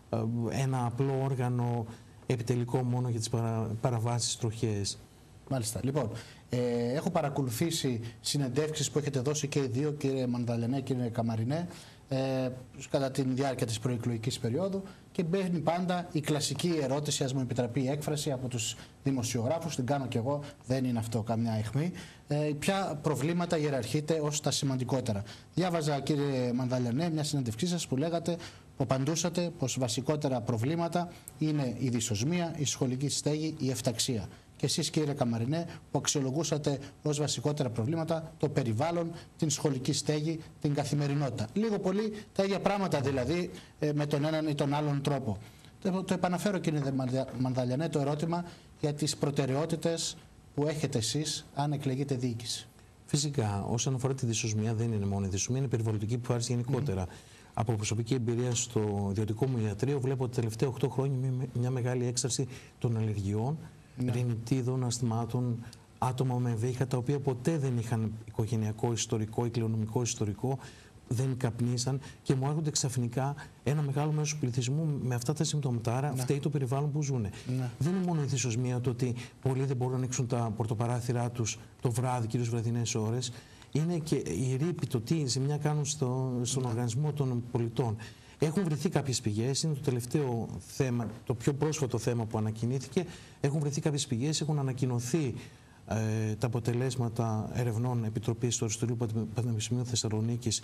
ένα απλό όργανο επιτελικό μόνο για τις παραβάσεις τροχαίες. Μάλιστα. Λοιπόν, έχω παρακολουθήσει συνεντεύξεις που έχετε δώσει και οι δύο, κύριε Μανταλενέ, κύριε Καμαρινέ, κατά τη διάρκεια της προεκλογικής περίοδου και μπαίνει πάντα η κλασική ερώτηση, ας μου επιτραπεί η έκφραση, από τους δημοσιογράφους, την κάνω κι εγώ, δεν είναι αυτό καμιά αιχμή, ποια προβλήματα ιεραρχείτε ως τα σημαντικότερα. Διάβαζα, κύριε Μανδαλιανέ, μια συνέντευξή σας που λέγατε, που απαντούσατε πως βασικότερα προβλήματα είναι η δυσοσμία, η σχολική στέγη, η εφταξία. Και εσείς, κύριε Καμαρινέ, που αξιολογούσατε ως βασικότερα προβλήματα το περιβάλλον, την σχολική στέγη, την καθημερινότητα. Λίγο πολύ τα ίδια πράγματα δηλαδή, με τον έναν ή τον άλλον τρόπο. Το επαναφέρω, κύριε Μανδαλιανέ, το ερώτημα για τις προτεραιότητες που έχετε εσείς αν εκλεγείτε διοίκηση. Φυσικά, όσον αφορά τη δυσοσμία, δεν είναι μόνο η δυσοσμία, είναι η περιβαλλοντική επιβάρυνση γενικότερα. Από προσωπική εμπειρία στο ιδιωτικό μου ιατρείο, βλέπω ότι τα τελευταία 8 χρόνια μια μεγάλη έξαρση των αλλεργιών, ρινιτίδων, ασθμάτων, άτομα με βήχα, τα οποία ποτέ δεν είχαν οικογενειακό ιστορικό ή κληρονομικό ιστορικό, δεν καπνίσαν και μου έρχονται ξαφνικά ένα μεγάλο μέρος του πληθυσμού με αυτά τα συμπτωματάρα. Φταίει το περιβάλλον που ζουν. Δεν είναι μόνο η δυσοσμία το ότι πολλοί δεν μπορούν να ανοίξουν τα πορτοπαράθυρά τους το βράδυ, κυρίως βραδινές ώρες. Είναι και η ρήπη, το τι ζημιά κάνουν στον οργανισμό των πολιτών. Έχουν βρεθεί κάποιες πηγές, είναι το τελευταίο θέμα, το πιο πρόσφατο θέμα που ανακοινήθηκε. Έχουν βρεθεί κάποιες πηγές, έχουν ανακοινωθεί τα αποτελέσματα ερευνών επιτροπής του Αριστοτελείου Πανεπιστημίου Θεσσαλονίκης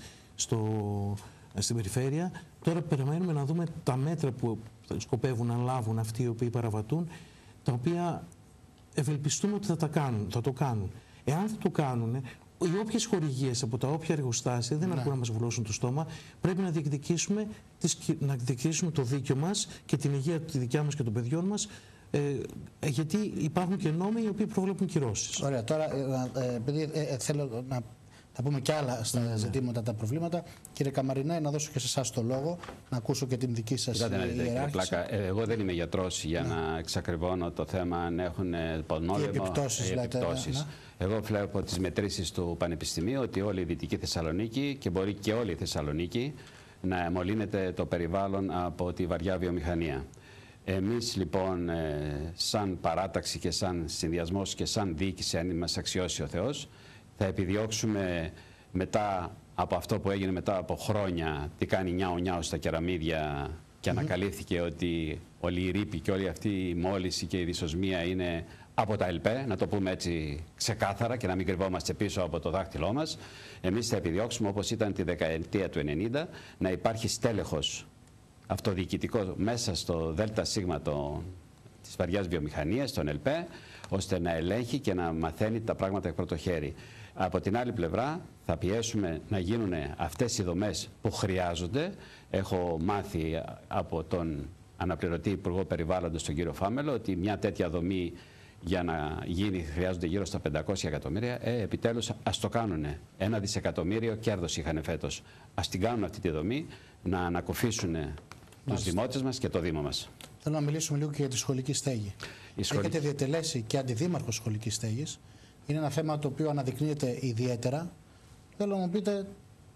στην περιφέρεια. Τώρα περιμένουμε να δούμε τα μέτρα που σκοπεύουν να λάβουν αυτοί οι οποίοι παραβατούν, τα οποία ευελπιστούμε ότι θα το κάνουν. Εάν θα το κάνουν, οι όποιες χορηγίες από τα όποια εργοστάσια δεν αρκούν να μας βουλώσουν το στόμα. Πρέπει να διεκδικήσουμε το δίκιο μας και την υγεία τη δικιά μας και των παιδιών μας, γιατί υπάρχουν και νόμοι οι οποίοι προβλέπουν κυρώσεις. Ωραία. Τώρα, επειδή θέλω να πούμε κι άλλα στα ζητήματα, τα προβλήματα, κύριε Καμαρινέ, να δώσω και σε εσάς το λόγο, να ακούσω και την δική σας ιεράρχηση. Εγώ δεν είμαι γιατρός για να εξακριβώνω το θέμα αν έχουν πονόλεμο ή επιπτώσεις. Εγώ βλέπω τις μετρήσεις του Πανεπιστημίου ότι όλη η Δυτική Θεσσαλονίκη και μπορεί και όλη η Θεσσαλονίκη να μολύνεται το περιβάλλον από τη βαριά βιομηχανία. Εμείς λοιπόν σαν παράταξη και σαν συνδυασμός και σαν διοίκηση, αν μας αξιώσει ο Θεός, θα επιδιώξουμε μετά από αυτό που έγινε μετά από χρόνια, τι κάνει νιάου στα κεραμίδια και ανακαλύφθηκε ότι όλη η ρήπη και όλη αυτή η μόλυνση και η δυσοσμία είναι από τα ΕΛΠΕ, να το πούμε έτσι ξεκάθαρα και να μην κρυβόμαστε πίσω από το δάχτυλό μας. Εμείς θα επιδιώξουμε, όπως ήταν τη δεκαετία του 90, να υπάρχει στέλεχος αυτοδιοικητικό μέσα στο ΔΣ της βαριάς βιομηχανίας, τον ΕΛΠΕ, ώστε να ελέγχει και να μαθαίνει τα πράγματα εκ πρώτο χέρι. Από την άλλη πλευρά θα πιέσουμε να γίνουν αυτές οι δομές που χρειάζονται. Έχω μάθει από τον αναπληρωτή Υπουργό Περιβάλλοντος, τον κύριο Φάμελο, ότι μια τέτοια δομή για να γίνει χρειάζονται γύρω στα 500 εκατομμύρια. Επιτέλους ας το κάνουνε. 1 δισεκατομμύριο κέρδος είχαν φέτος. Ας την κάνουν αυτή τη δομή, να ανακουφίσουν τους δημότες μας και το Δήμο μας. Θέλω να μιλήσουμε λίγο και για τη σχολική στέγη. Έχετε διατελέσει και αντιδήμαρχο σχολικής στέγης. Είναι ένα θέμα το οποίο αναδεικνύεται ιδιαίτερα. Θέλω να μου πείτε,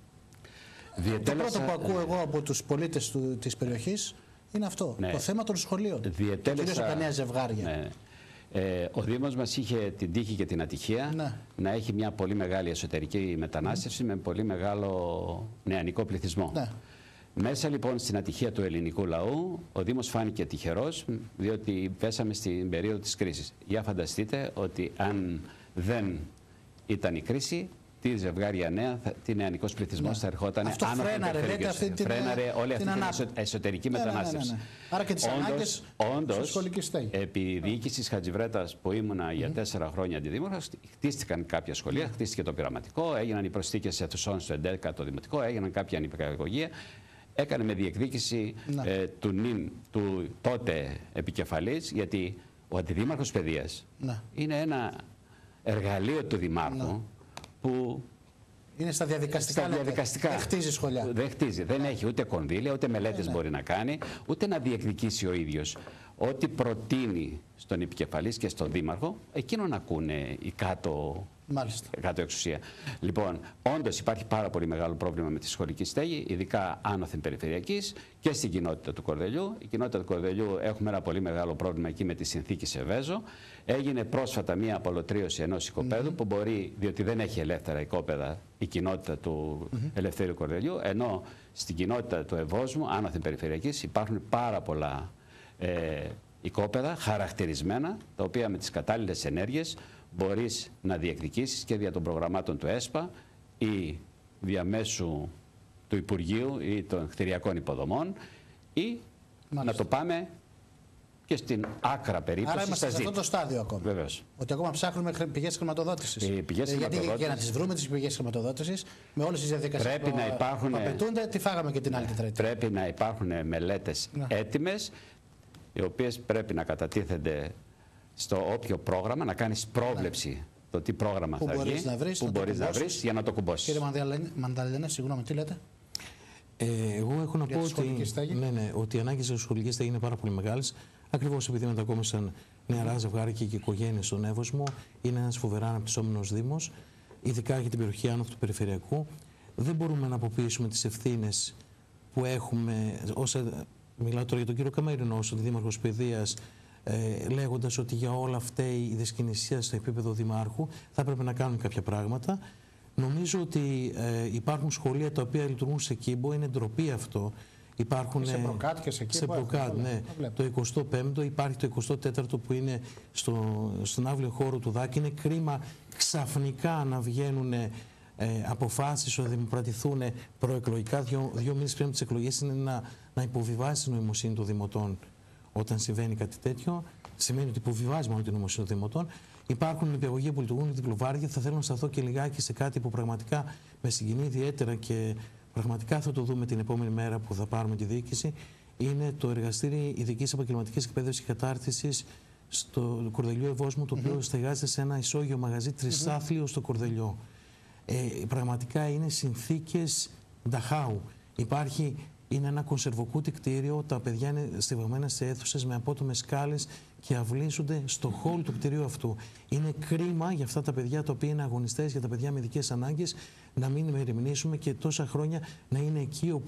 το πρώτο που ακούω εγώ από τους πολίτες της περιοχής είναι αυτό, το θέμα των σχολείων. Κυρίως από τα νέα ζευγάρια. Ναι. Ο Δήμος μας είχε την τύχη και την ατυχία να έχει μια πολύ μεγάλη εσωτερική μετανάστευση με πολύ μεγάλο νεανικό πληθυσμό. Μέσα λοιπόν στην ατυχία του ελληνικού λαού, ο Δήμος φάνηκε τυχερός, διότι πέσαμε στην περίοδο της κρίσης. Για φανταστείτε ότι αν δεν ήταν η κρίση, τι ζευγάρια νέα, τι νεανικός πληθυσμός θα ερχόταν άνω από την φρέναρε όλη αυτή την εσωτερική μετανάστευση. Άρα και τις ανάγκες στη σχολική στέγη. Επί διοίκησης Χατζιβρέτας που ήμουνα για 4 χρόνια αντιδήμαρχος, χτίστηκαν κάποια σχολεία, χτίστηκε το πειραματικό, έγιναν οι προσθήκες αιθουσών στο 11ο δημοτικό, έγιναν κάποια νηπιαγωγεία. Έκανε με διεκδίκηση του τότε επικεφαλής, γιατί ο αντιδήμαρχος παιδείας είναι ένα εργαλείο του δημάρχου που είναι στα διαδικαστικά. Δεν χτίζει σχολιά. Δεν χτίζει. Δεν έχει ούτε κονδύλια, ούτε μελέτες μπορεί να κάνει, ούτε να διεκδικήσει ο ίδιος. Ό,τι προτείνει στον επικεφαλής και στον δήμαρχο, εκείνον ακούνε οι κάτω Μάλιστα. Κάτω εξουσία. Λοιπόν, όντως υπάρχει πάρα πολύ μεγάλο πρόβλημα με τη σχολική στέγη, ειδικά άνωθεν περιφερειακής και στην κοινότητα του Κορδελιού. Η κοινότητα του Κορδελιού έχουμε ένα πολύ μεγάλο πρόβλημα εκεί με τη συνθήκη Σεβέζο. Έγινε πρόσφατα μία απολωτρίωση ενός οικοπαίδου που μπορεί, διότι δεν έχει ελεύθερα οικόπεδα η κοινότητα του Ελευθέριου Κορδελιού, ενώ στην κοινότητα του Ευόσμου, άνωθεν περιφερειακής, υπάρχουν πάρα πολλά οικόπεδα χαρακτηρισμένα, τα οποία με τις κατάλληλες ενέργειες μπορείς να διεκδικήσεις και δια των προγραμμάτων του ΕΣΠΑ ή διαμέσου του Υπουργείου ή των κτηριακών υποδομών ή να το πάμε και στην άκρα περίπτωση. Άρα είμαστε σε αυτό το στάδιο ακόμα. Βεβαίως. Ότι ακόμα ψάχνουμε πηγές χρηματοδότησης. Γιατί για να τις βρούμε τις πηγές χρηματοδότησης, με όλες τις διαδικασίες που απαιτούνται, τι φάγαμε και την άλλη τετραετία. Πρέπει να υπάρχουν μελέτες έτοιμες, οι οποίες πρέπει να κατατίθενται στο όποιο πρόγραμμα, να κάνεις πρόβλεψη το τι πρόγραμμα θα βγει, που μπορείς να βρεις για να το κουμπώσεις. Κύριε Μανταλενέ, συγγνώμη, τι λέτε? Εγώ έχω να πω ότι οι ανάγκες για σχολική στέγη είναι πάρα πολύ μεγάλες. Ακριβώς επειδή μετακόμισαν νεαρά ζευγάρια και οικογένειες στον Εύωσμο, είναι ένας φοβερά αναπτυσσόμενος δήμος, ειδικά για την περιοχή άνωθου του περιφερειακού. Δεν μπορούμε να αποποιήσουμε τις ευθύνες που έχουμε, μιλάω τώρα για τον κύριο Καμαρινό, ως Δήμαρχος Παιδείας, λέγοντας ότι για όλα αυτά η δυσκινησία στο επίπεδο δημάρχου θα πρέπει να κάνουν κάποια πράγματα. Νομίζω ότι υπάρχουν σχολεία τα οποία λειτουργούν σε κύμπο, είναι ντροπή αυτό. Υπάρχουν σε προκάτ και σε κύμπο. Σε προκάτ, ναι. Το 25ο, υπάρχει το 24ο που είναι στον άβλιο χώρο του Δάκη. Είναι κρίμα ξαφνικά να βγαίνουν αποφάσεις ότι δημοπρατηθούν προεκλογικά. Δύο μήνες πριν από τις εκλογές είναι να υποβιβάσει την νοημοσύνη των δημοτών. Όταν συμβαίνει κάτι τέτοιο, σημαίνει ότι υποβιβάζει μόνο την νοημοσύνη των δημοτών. Υπάρχουν νηπιαγωγεία που λειτουργούν με κλουβάρια. Θα θέλω να σταθώ και λιγάκι σε κάτι που πραγματικά με συγκινεί ιδιαίτερα και πραγματικά θα το δούμε την επόμενη μέρα που θα πάρουμε τη διοίκηση. Είναι το εργαστήρι ειδικής επαγγελματικής εκπαίδευσης και κατάρτισης στο Κορδελιό Ευόσμου, το οποίο στεγάζεται σε ένα ισόγειο μαγαζί τρισάθλιο στο Κορδελιό. Πραγματικά είναι συνθήκες νταχάου. Είναι ένα κονσερβοκούτι κτίριο, τα παιδιά είναι στεγμένα σε αίθουσες με απότομες σκάλες και αυλίζονται στο χώρο του κτιρίου αυτού. Είναι κρίμα για αυτά τα παιδιά τα οποία είναι αγωνιστές, για τα παιδιά με ειδικές ανάγκες, να μην μεριμνήσουμε και τόσα χρόνια να είναι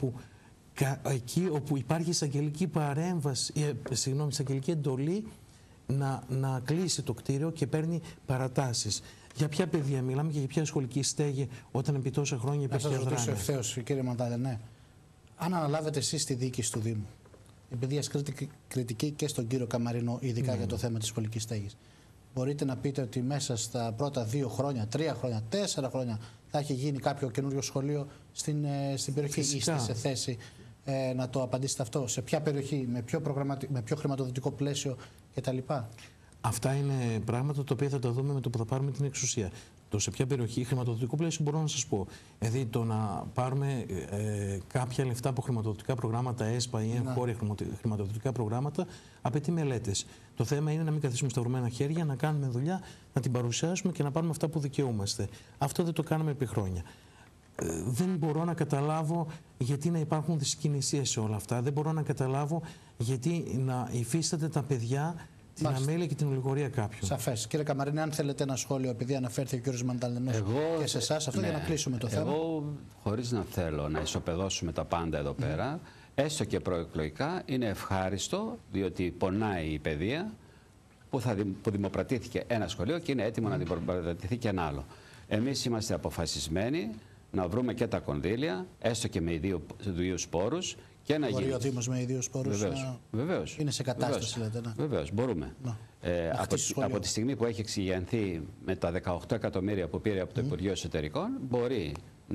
εκεί όπου υπάρχει εισαγγελική παρέμβαση, εισαγγελική εντολή να κλείσει το κτίριο και παίρνει παρατάσεις. Για ποια παιδεία μιλάμε και για ποια σχολική στέγη όταν επί τόσα χρόνια υπάρχει αδράνεια? Να σας ρωτήσω ευθέως, κύριε Μανταλενέ, αν αναλάβετε εσείς τη διοίκηση του Δήμου, επειδή ασκείτε κριτική και στον κύριο Καμαρινό, ειδικά για το θέμα της σχολικής στέγης, μπορείτε να πείτε ότι μέσα στα πρώτα 2 χρόνια, 3 χρόνια, 4 χρόνια θα έχει γίνει κάποιο καινούριο σχολείο στην περιοχή? Είστε σε θέση να το απαντήσετε αυτό? Σε ποια περιοχή, με ποιο χρηματοδοτικό πλαίσιο κτλ? Αυτά είναι πράγματα τα οποία θα τα δούμε με το που θα πάρουμε την εξουσία. Το σε ποια περιοχή, χρηματοδοτικό πλαίσιο μπορώ να σας πω. Δηλαδή το να πάρουμε κάποια λεφτά από χρηματοδοτικά προγράμματα ΕΣΠΑ ή εγχώρια χρηματοδοτικά προγράμματα απαιτεί μελέτες. Το θέμα είναι να μην καθίσουμε σταυρωμένα χέρια, να κάνουμε δουλειά, να την παρουσιάσουμε και να πάρουμε αυτά που δικαιούμαστε. Αυτό δεν το κάνουμε επί χρόνια. Δεν μπορώ να καταλάβω γιατί να υπάρχουν δυσκινησίες σε όλα αυτά. Δεν μπορώ να καταλάβω γιατί να υφίσταται τα παιδιά την αμέλεια και την ολιγορία κάποιου. Σαφές. Κύριε Καμαρινέ, αν θέλετε ένα σχόλιο, επειδή αναφέρθηκε ο κ. Μανταλενός και σε εσάς, αυτό για να κλείσουμε το θέμα. Εγώ, χωρίς να θέλω να ισοπεδώσουμε τα πάντα εδώ πέρα, έστω και προεκλογικά, είναι ευχάριστο, διότι πονάει η παιδεία που δημοπρατήθηκε ένα σχολείο και είναι έτοιμο να δημοπρατηθεί και ένα άλλο. Εμείς είμαστε αποφασισμένοι να βρούμε και τα κονδύλια, έστω και με ιδίους πόρους. Μπορεί ο Δήμος με ιδίους πόρους βεβαίως. Είναι σε κατάσταση, λέτε? Βεβαίως, μπορούμε. Από τη στιγμή που έχει εξηγιανθεί με τα 18 εκατομμύρια που πήρε από το Υπουργείο Εσωτερικών, μπορεί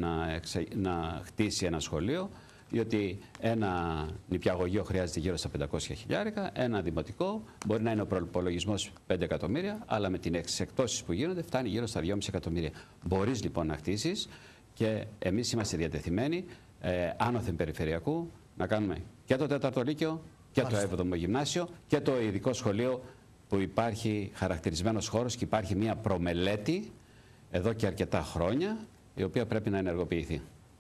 να χτίσει ένα σχολείο, διότι ένα νηπιαγωγείο χρειάζεται γύρω στα 500 χιλιάρικα, ένα δημοτικό μπορεί να είναι ο προϋπολογισμός 5 εκατομμύρια, αλλά με τις εκτόσεις που γίνονται φτάνει γύρω στα 2,5 εκατομμύρια. Μπορείς λοιπόν να χτίσεις και εμείς είμαστε διατεθειμένοι άνωθεν περιφερειακού να κάνουμε και το 4ο Λύκειο και το 7ο Γυμνάσιο και το ειδικό σχολείο που υπάρχει χαρακτηρισμένος χώρος και υπάρχει μια προμελέτη εδώ και αρκετά χρόνια η οποία πρέπει να ενεργοποιηθεί.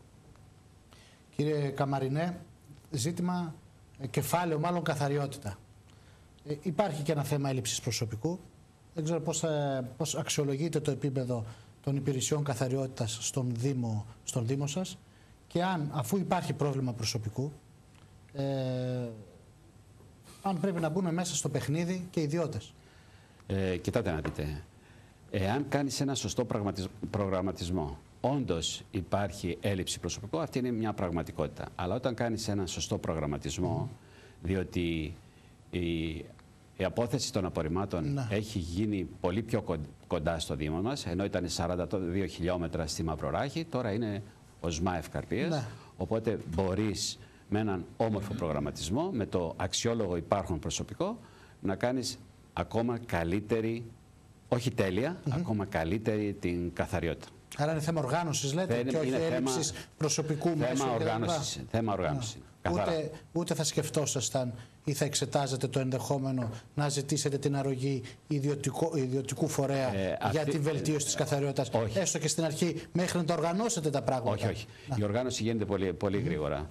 Κύριε Καμαρινέ, ζήτημα κεφάλαιο, μάλλον καθαριότητα. Υπάρχει και ένα θέμα έλλειψης προσωπικού. Δεν ξέρω πώς αξιολογείται το επίπεδο των υπηρεσιών καθαριότητας στον Δήμο σας και αφού υπάρχει πρόβλημα προσωπικού, αν πρέπει να μπουν μέσα στο παιχνίδι και οι ιδιώτες. Κοιτάτε να δείτε. Εάν κάνεις ένα σωστό προγραμματισμό, όντως υπάρχει έλλειψη προσωπικού, αυτή είναι μια πραγματικότητα. Αλλά όταν κάνεις ένα σωστό προγραμματισμό, διότι η απόθεση των απορριμμάτων έχει γίνει πολύ πιο κοντά στο Δήμο μας, ενώ ήταν 42 χιλιόμετρα στη Μαυροράχη, τώρα είναι οσμά Ευκαρπίας. Οπότε μπορείς με έναν όμορφο προγραμματισμό, με το αξιόλογο υπάρχον προσωπικό, να κάνεις ακόμα καλύτερη, όχι τέλεια, ακόμα καλύτερη την καθαριότητα. Άρα είναι θέμα οργάνωσης, λέτε, και όχι έλλειψης προσωπικού μέσου. Θέμα οργάνωσης. Ούτε θα σκεφτόσασταν ή θα εξετάζετε το ενδεχόμενο να ζητήσετε την αρρωγή ιδιωτικού φορέα για τη βελτίωση της καθαριότητας, έστω και στην αρχή, μέχρι να το οργανώσετε τα πράγματα. Όχι. Η οργάνωση γίνεται πολύ γρήγορα.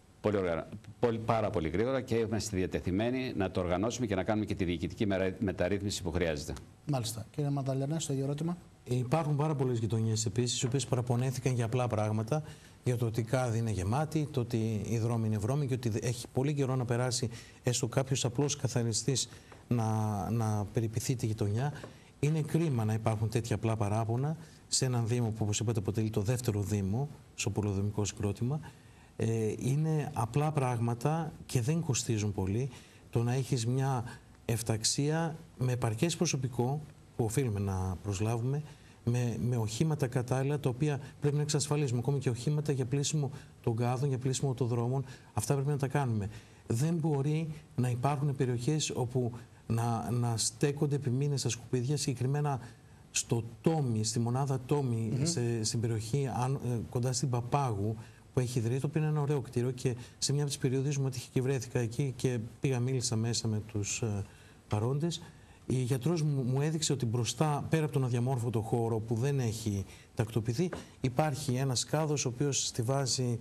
Πάρα πολύ γρήγορα και είμαστε διατεθειμένοι να το οργανώσουμε και να κάνουμε και τη διοικητική μεταρρύθμιση που χρειάζεται. Μάλιστα. Κύριε Μανταλιανέ, στο ίδιο ερώτημα. Υπάρχουν πάρα πολλές γειτονιές επίσης, οι οποίες παραπονέθηκαν για απλά πράγματα, για το ότι η Κάδη είναι γεμάτη, το ότι οι δρόμοι είναι βρώμοι και ότι έχει πολύ καιρό να περάσει έστω κάποιος απλός καθαριστής να περιποιηθεί τη γειτονιά. Είναι κρίμα να υπάρχουν τέτοια απλά παράπονα σε έναν Δήμο που, όπως είπατε, αποτελεί το δεύτερο Δήμο στο πολεοδομικό συγκρότημα. Είναι απλά πράγματα και δεν κοστίζουν πολύ. Το να έχεις μια εφταξία με επαρκές προσωπικό που οφείλουμε να προσλάβουμε, με οχήματα κατάλληλα, τα οποία πρέπει να εξασφαλίσουμε, ακόμη και οχήματα για πλήσιμο των κάδων, για πλήσιμο των δρόμων. Αυτά πρέπει να τα κάνουμε. Δεν μπορεί να υπάρχουν περιοχές όπου να στέκονται επί μήνες στα σκουπίδια, συγκεκριμένα στο Τόμι, στη μονάδα Τόμι, στην περιοχή κοντά στην Παπάγου, που έχει ιδρύει, το οποίο είναι ένα ωραίο κτίριο, και σε μια από τις περιόδους μου έτυχε και βρέθηκα εκεί και μίλησα μέσα με τους παρόντες. Η γιατρός μου έδειξε ότι μπροστά, πέρα από τον αδιαμόρφωτο χώρο που δεν έχει τακτοποιηθεί, υπάρχει ένας κάδος ο οποίος στιβάζει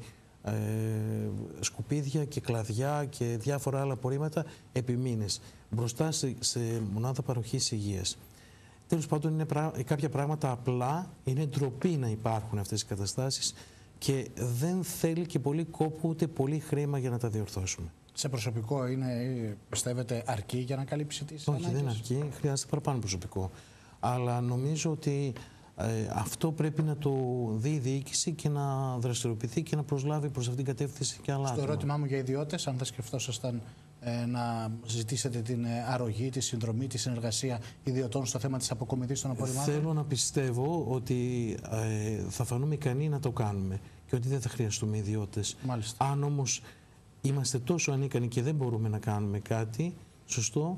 σκουπίδια και κλαδιά και διάφορα άλλα απορρίμματα επί μήνες, μπροστά σε μονάδα παροχής υγείας. Τέλος πάντων, είναι κάποια πράγματα απλά, είναι ντροπή να υπάρχουν αυτές οι καταστάσεις και δεν θέλει και πολύ κόπο ούτε πολύ χρήμα για να τα διορθώσουμε. Σε προσωπικό πιστεύετε, αρκεί για να καλύψει τις ανάγκες? Όχι, δεν αρκεί. Χρειάζεται παραπάνω προσωπικό. Αλλά νομίζω ότι αυτό πρέπει να το δει η διοίκηση και να δραστηριοποιηθεί και να προσλάβει προς αυτήν την κατεύθυνση και άλλα. Στο ερώτημά μου για ιδιώτες, αν θα σκεφτόσασταν να ζητήσετε την αρρωγή, τη συνδρομή, τη συνεργασία ιδιωτών στο θέμα της αποκομιδής των απορριμμάτων? Θέλω να πιστεύω ότι θα φανούμε ικανοί να το κάνουμε και ότι δεν θα χρειαστούμε ιδιώτες. Μάλιστα. Αν όμως είμαστε τόσο ανίκανοι και δεν μπορούμε να κάνουμε κάτι σωστό,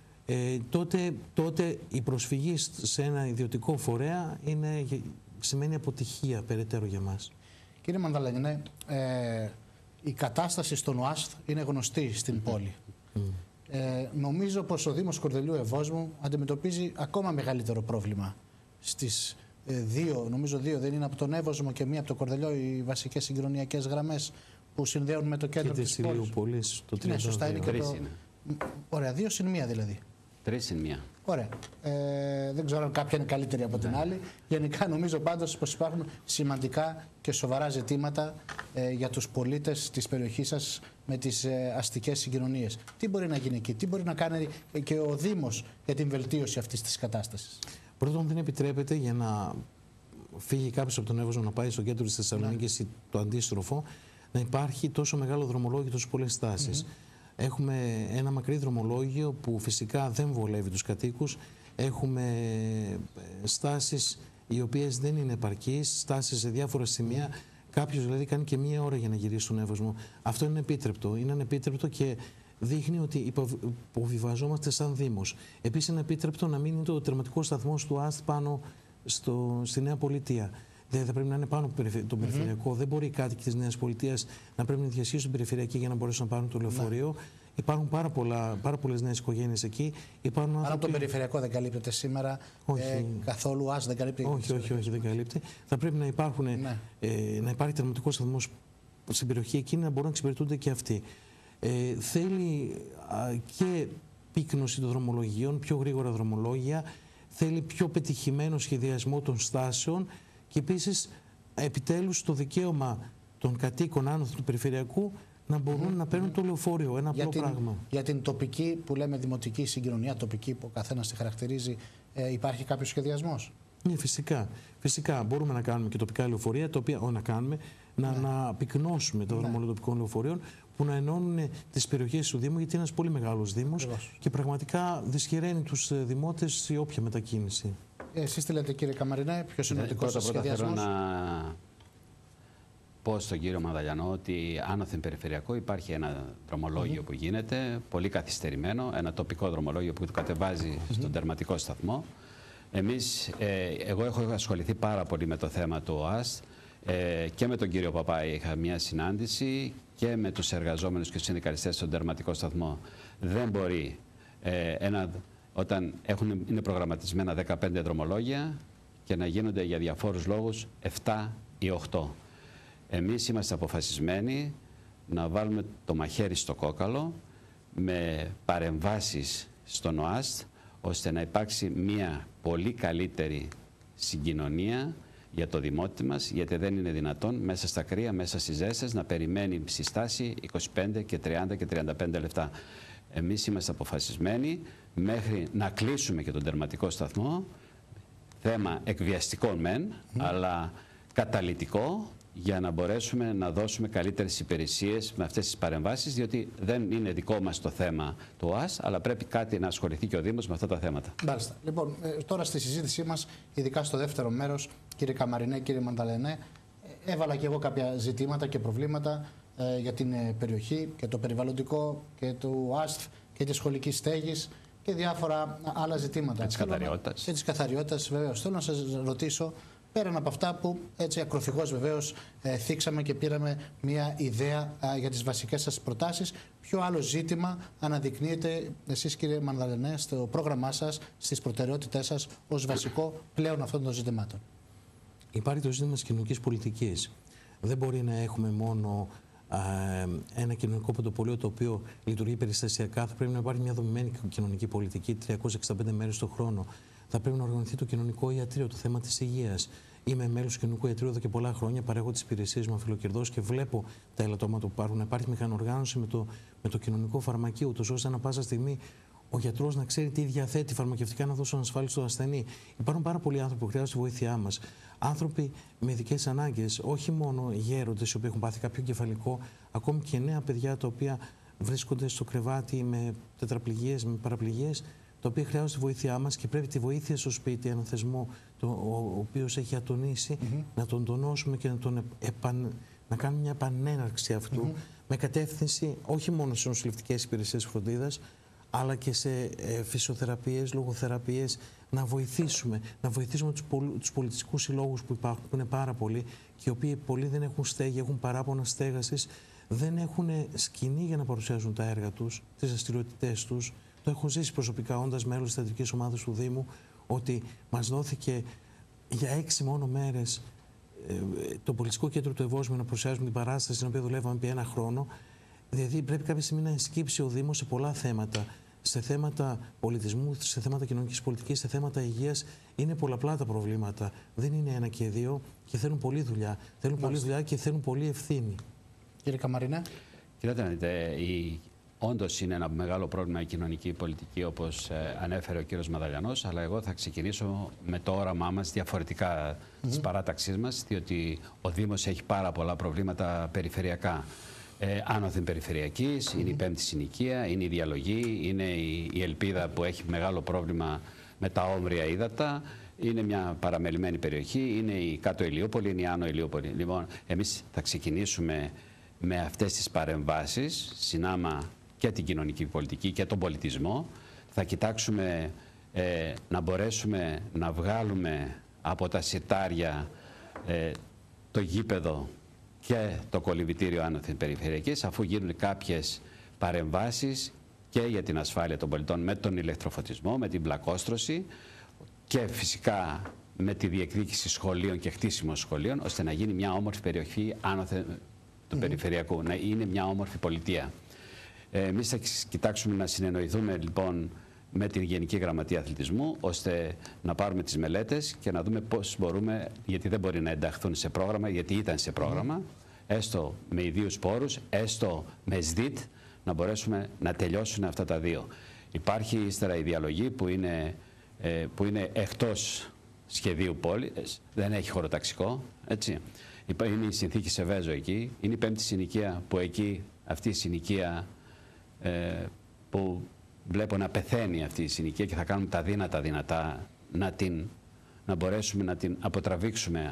τότε η προσφυγή σε ένα ιδιωτικό φορέα σημαίνει αποτυχία περαιτέρω για μας. Κύριε Μανταλιανέ, η κατάσταση στον ΟΑΣΘ είναι γνωστή στην πόλη. Νομίζω πως ο Δήμος Κορδελιού Ευόσμου αντιμετωπίζει ακόμα μεγαλύτερο πρόβλημα στις νομίζω δύο, δεν είναι από τον Εύωσμο και μία από το Κορδελιό, οι βασικές συγκοινωνιακές γραμμές που συνδέουν με το κέντρο της πόλης. Ναι, σωστά, είναι και το... Ωραία, 2 συν 1 δηλαδή. 3 συν 1. Ωραία. Δεν ξέρω αν κάποια είναι καλύτερη από την άλλη. Γενικά νομίζω πάντως πως υπάρχουν σημαντικά και σοβαρά ζητήματα για τους πολίτες της περιοχής σας με τις αστικές συγκοινωνίες. Τι μπορεί να γίνει εκεί, τι μπορεί να κάνει και ο Δήμος για την βελτίωση αυτής της κατάστασης? Πρώτον, δεν επιτρέπεται για να φύγει κάποιος από τον Εύωσμο να πάει στο κέντρο της Θεσσαλονίκης ή το αντίστροφο, να υπάρχει τόσο μεγάλο δρομολόγιο, τόσο πολλές στάσεις. Έχουμε ένα μακρύ δρομολόγιο που φυσικά δεν βολεύει τους κατοίκους. Έχουμε στάσεις οι οποίες δεν είναι επαρκείς, στάσεις σε διάφορα σημεία. Κάποιος δηλαδή κάνει και 1 ώρα για να γυρίσει στον Εύωσμο. Αυτό είναι ανεπίτρεπτο. Είναι ανεπίτρεπτο και δείχνει ότι υποβιβαζόμαστε σαν Δήμος. Επίσης είναι ανεπίτρεπτο να μην είναι το τερματικό σταθμός του ΑΣΤ πάνω στη Νέα Πολιτεία. Δηλαδή θα πρέπει να είναι πάνω από τον περιφερειακό. Δεν μπορεί οι κάτοικοι της Νέας Πολιτείας να πρέπει να διασχίσουν την περιφερειακή για να μπορέσουν να πάρουν το λεωφορείο. Υπάρχουν πάρα πολλές νέες οικογένειες εκεί. Άρα το περιφερειακό δεν καλύπτεται σήμερα? Καθόλου ΑΣ δεν καλύπτεται? Όχι, δεν καλύπτεται. Θα πρέπει να υπάρχει τερματικό σταθμός στην περιοχή εκείνη, να μπορούν να εξυπηρετούνται και αυτοί. Θέλει και πύκνωση των δρομολογίων, πιο γρήγορα δρομολόγια. θέλει πιο πετυχημένο σχεδιασμό των στάσεων και επίσης επιτέλους το δικαίωμα των κατοίκων άνωθεν του περιφερειακού να μπορούν να παίρνουν το λεωφορείο. Ένα απλό πράγμα. Για την τοπική, που λέμε δημοτική συγκοινωνία, τοπική που ο καθένας τη χαρακτηρίζει, υπάρχει κάποιος σχεδιασμός? Ναι, φυσικά. Φυσικά μπορούμε να κάνουμε και τοπικά λεωφορεία, τα οποία να πυκνώσουμε τα δρομολόγια τοπικών λεωφορείων που να ενώνουν τις περιοχές του Δήμου, γιατί είναι ένας πολύ μεγάλος Δήμος και πραγματικά δυσχεραίνει τους δημότες σε όποια μετακίνηση. Εσείς τι λέτε, κύριε Καμαρινέ, ποιος είναι ο δικός σας σχεδιασμός? Θέλω να πω στον κύριο Μανδαλιανό ότι άνωθεν περιφερειακό υπάρχει ένα δρομολόγιο που γίνεται, πολύ καθυστερημένο, ένα τοπικό δρομολόγιο που το κατεβάζει στον τερματικό σταθμό. Εγώ έχω ασχοληθεί πάρα πολύ με το θέμα του ΟΑΣΤ και με τον κύριο Παπά είχα μια συνάντηση και με τους εργαζόμενους και τους συνδικαλιστές στον τερματικό σταθμό. Δεν μπορεί όταν είναι προγραμματισμένα 15 δρομολόγια και να γίνονται για διαφόρους λόγους 7 ή 8. Εμείς είμαστε αποφασισμένοι να βάλουμε το μαχαίρι στο κόκαλο με παρεμβάσεις στον ΟΑΣΤ, ώστε να υπάρξει μια πολύ καλύτερη συγκοινωνία για το δημότη μας, γιατί δεν είναι δυνατόν μέσα στα κρύα, μέσα στις ζέστες να περιμένει στη στάση 25 και 30 και 35 λεπτά. Εμείς είμαστε αποφασισμένοι μέχρι να κλείσουμε και τον τερματικό σταθμό, θέμα εκβιαστικό μεν, αλλά καταλυτικό, για να μπορέσουμε να δώσουμε καλύτερες υπηρεσίες με αυτές τις παρεμβάσεις, διότι δεν είναι δικό μας το θέμα του ΟΑΣ, αλλά πρέπει κάτι να ασχοληθεί και ο Δήμος με αυτά τα θέματα. Μάλιστα. Λοιπόν, τώρα στη συζήτησή μας, ειδικά στο δεύτερο μέρος, κύριε Καμαρινέ, κύριε Μανταλενέ, έβαλα και εγώ κάποια ζητήματα και προβλήματα για την περιοχή και το περιβαλλοντικό και του ΑΣΤ και της σχολικής στέγης και διάφορα άλλα ζητήματα. Και της καθαριότητας. Και της καθαριότητας, βεβαίως. Θέλω να σας ρωτήσω, πέραν από αυτά που έτσι ακροθυγώς βεβαίως θίξαμε και πήραμε μια ιδέα για τις βασικές σας προτάσεις, ποιο άλλο ζήτημα αναδεικνύετε εσείς, κύριε Μανδαλενέ, στο πρόγραμμά σας, στις προτεραιότητές σας ως βασικό πλέον αυτών των ζητημάτων? Υπάρχει το ζήτημα της κοινωνικής πολιτικής. Δεν μπορεί να έχουμε μόνο ένα κοινωνικό πρωτοπολείο το οποίο λειτουργεί περιστασιακά. Θα πρέπει να υπάρχει μια δομημένη κοινωνική πολιτική 365 μέρες το χρόνο. Θα πρέπει να οργανωθεί το κοινωνικό ιατρείο, το θέμα της υγείας. Είμαι μέλος του κοινωνικού ιατρείου εδώ και πολλά χρόνια, παρέχω τις υπηρεσίες μου αφιλοκερδώς και βλέπω τα ελαττώματα που υπάρχουν. Να υπάρχει μηχανοργάνωση με το κοινωνικό φαρμακείο, ούτως ώστε ανά πάσα στιγμή ο γιατρός να ξέρει τι διαθέτει φαρμακευτικά να δώσει ασφάλεια στον ασθενή. Υπάρχουν πάρα πολλοί άνθρωποι που χρειάζονται τη βοήθειά μας. Άνθρωποι με ειδικές ανάγκες, όχι μόνο γέροντες οι οποίοι έχουν πάθει κάποιο κεφαλικό, ακόμη και νέα παιδιά τα οποία βρίσκονται στο κρεβάτι με τετραπληγίες, με παραπληγίες, τα οποία χρειάζονται τη βοήθειά μας και πρέπει τη βοήθεια στο σπίτι, ένα θεσμό ο οποίος έχει ατονίσει, να τον τονώσουμε και να κάνουμε μια επανέναρξη αυτού με κατεύθυνση όχι μόνο σε νοσηλευτικές υπηρεσίες φροντίδας, αλλά και σε φυσιοθεραπείες, λογοθεραπείες, να βοηθήσουμε τους πολιτιστικούς συλλόγους που υπάρχουν, που είναι πάρα πολλοί και οι οποίοι πολλοί δεν έχουν στέγη, έχουν παράπονα στέγασης, δεν έχουν σκηνή για να παρουσιάζουν τα έργα τους, τις δραστηριότητές τους. Το έχω ζήσει προσωπικά όντας μέλος της θεατρικής ομάδας του Δήμου, ότι μας δόθηκε για 6 μόνο μέρες το πολιτιστικό κέντρο του Ευόσμιου να παρουσιάζουμε την παράσταση στην οποία δουλεύαμε επί 1 χρόνο. Δηλαδή πρέπει κάποια στιγμή να ενσκύψει ο Δήμος σε πολλά θέματα. Σε θέματα πολιτισμού, σε θέματα κοινωνικής πολιτικής, σε θέματα υγείας. Είναι πολλαπλά τα προβλήματα. Δεν είναι 1 και 2 και θέλουν πολλή δουλειά. Θέλουν πολλή δουλειά και θέλουν πολλή ευθύνη. Κύριε Καμαρινέ. Κοιτάξτε, όντως είναι ένα μεγάλο πρόβλημα η κοινωνική πολιτική, όπως ανέφερε ο κύριος Μανδαλιανός, αλλά εγώ θα ξεκινήσω με το όραμά μας διαφορετικά της παράταξής μας, διότι ο Δήμος έχει πάρα πολλά προβλήματα περιφερειακά. Άνωθεν περιφερειακής, είναι η 5η συνοικία, είναι η διαλογή, είναι η Ελπίδα που έχει μεγάλο πρόβλημα με τα όμρια ύδατα, είναι μια παραμελημένη περιοχή, είναι η Κάτω Ηλιούπολη, είναι η Άνω Ηλιούπολη. Λοιπόν, εμείς θα ξεκινήσουμε με αυτές τις παρεμβάσεις, συνάμα και την κοινωνική πολιτική και τον πολιτισμό. Θα κοιτάξουμε να μπορέσουμε να βγάλουμε από τα σιτάρια το γήπεδο και το κολυμβητήριο άνωθεν περιφερειακής, αφού γίνουν κάποιες παρεμβάσεις και για την ασφάλεια των πολιτών με τον ηλεκτροφωτισμό, με την πλακόστρωση και φυσικά με τη διεκδίκηση σχολείων και χτίσιμο σχολείων, ώστε να γίνει μια όμορφη περιοχή άνωθεν του περιφερειακού, να είναι μια όμορφη πολιτεία. Εμείς θα κοιτάξουμε να συνεννοηθούμε λοιπόν με την Γενική Γραμματεία Αθλητισμού, ώστε να πάρουμε τις μελέτες και να δούμε πώς μπορούμε, γιατί δεν μπορεί να ενταχθούν σε πρόγραμμα, γιατί ήταν σε πρόγραμμα, έστω με ιδίους πόρους, έστω με ΣΔΙΤ, να μπορέσουμε να τελειώσουν αυτά τα δύο. Υπάρχει ύστερα η διαλογή που είναι εκτός σχεδίου πόλης, δεν έχει χωροταξικό, έτσι. Είναι η συνθήκη Σεβέζο εκεί, είναι η 5η συνοικία που εκεί, αυτή η συνοικία που βλέπω να πεθαίνει αυτή η συνοικία και θα κάνουμε τα δυνατά να μπορέσουμε να την αποτραβήξουμε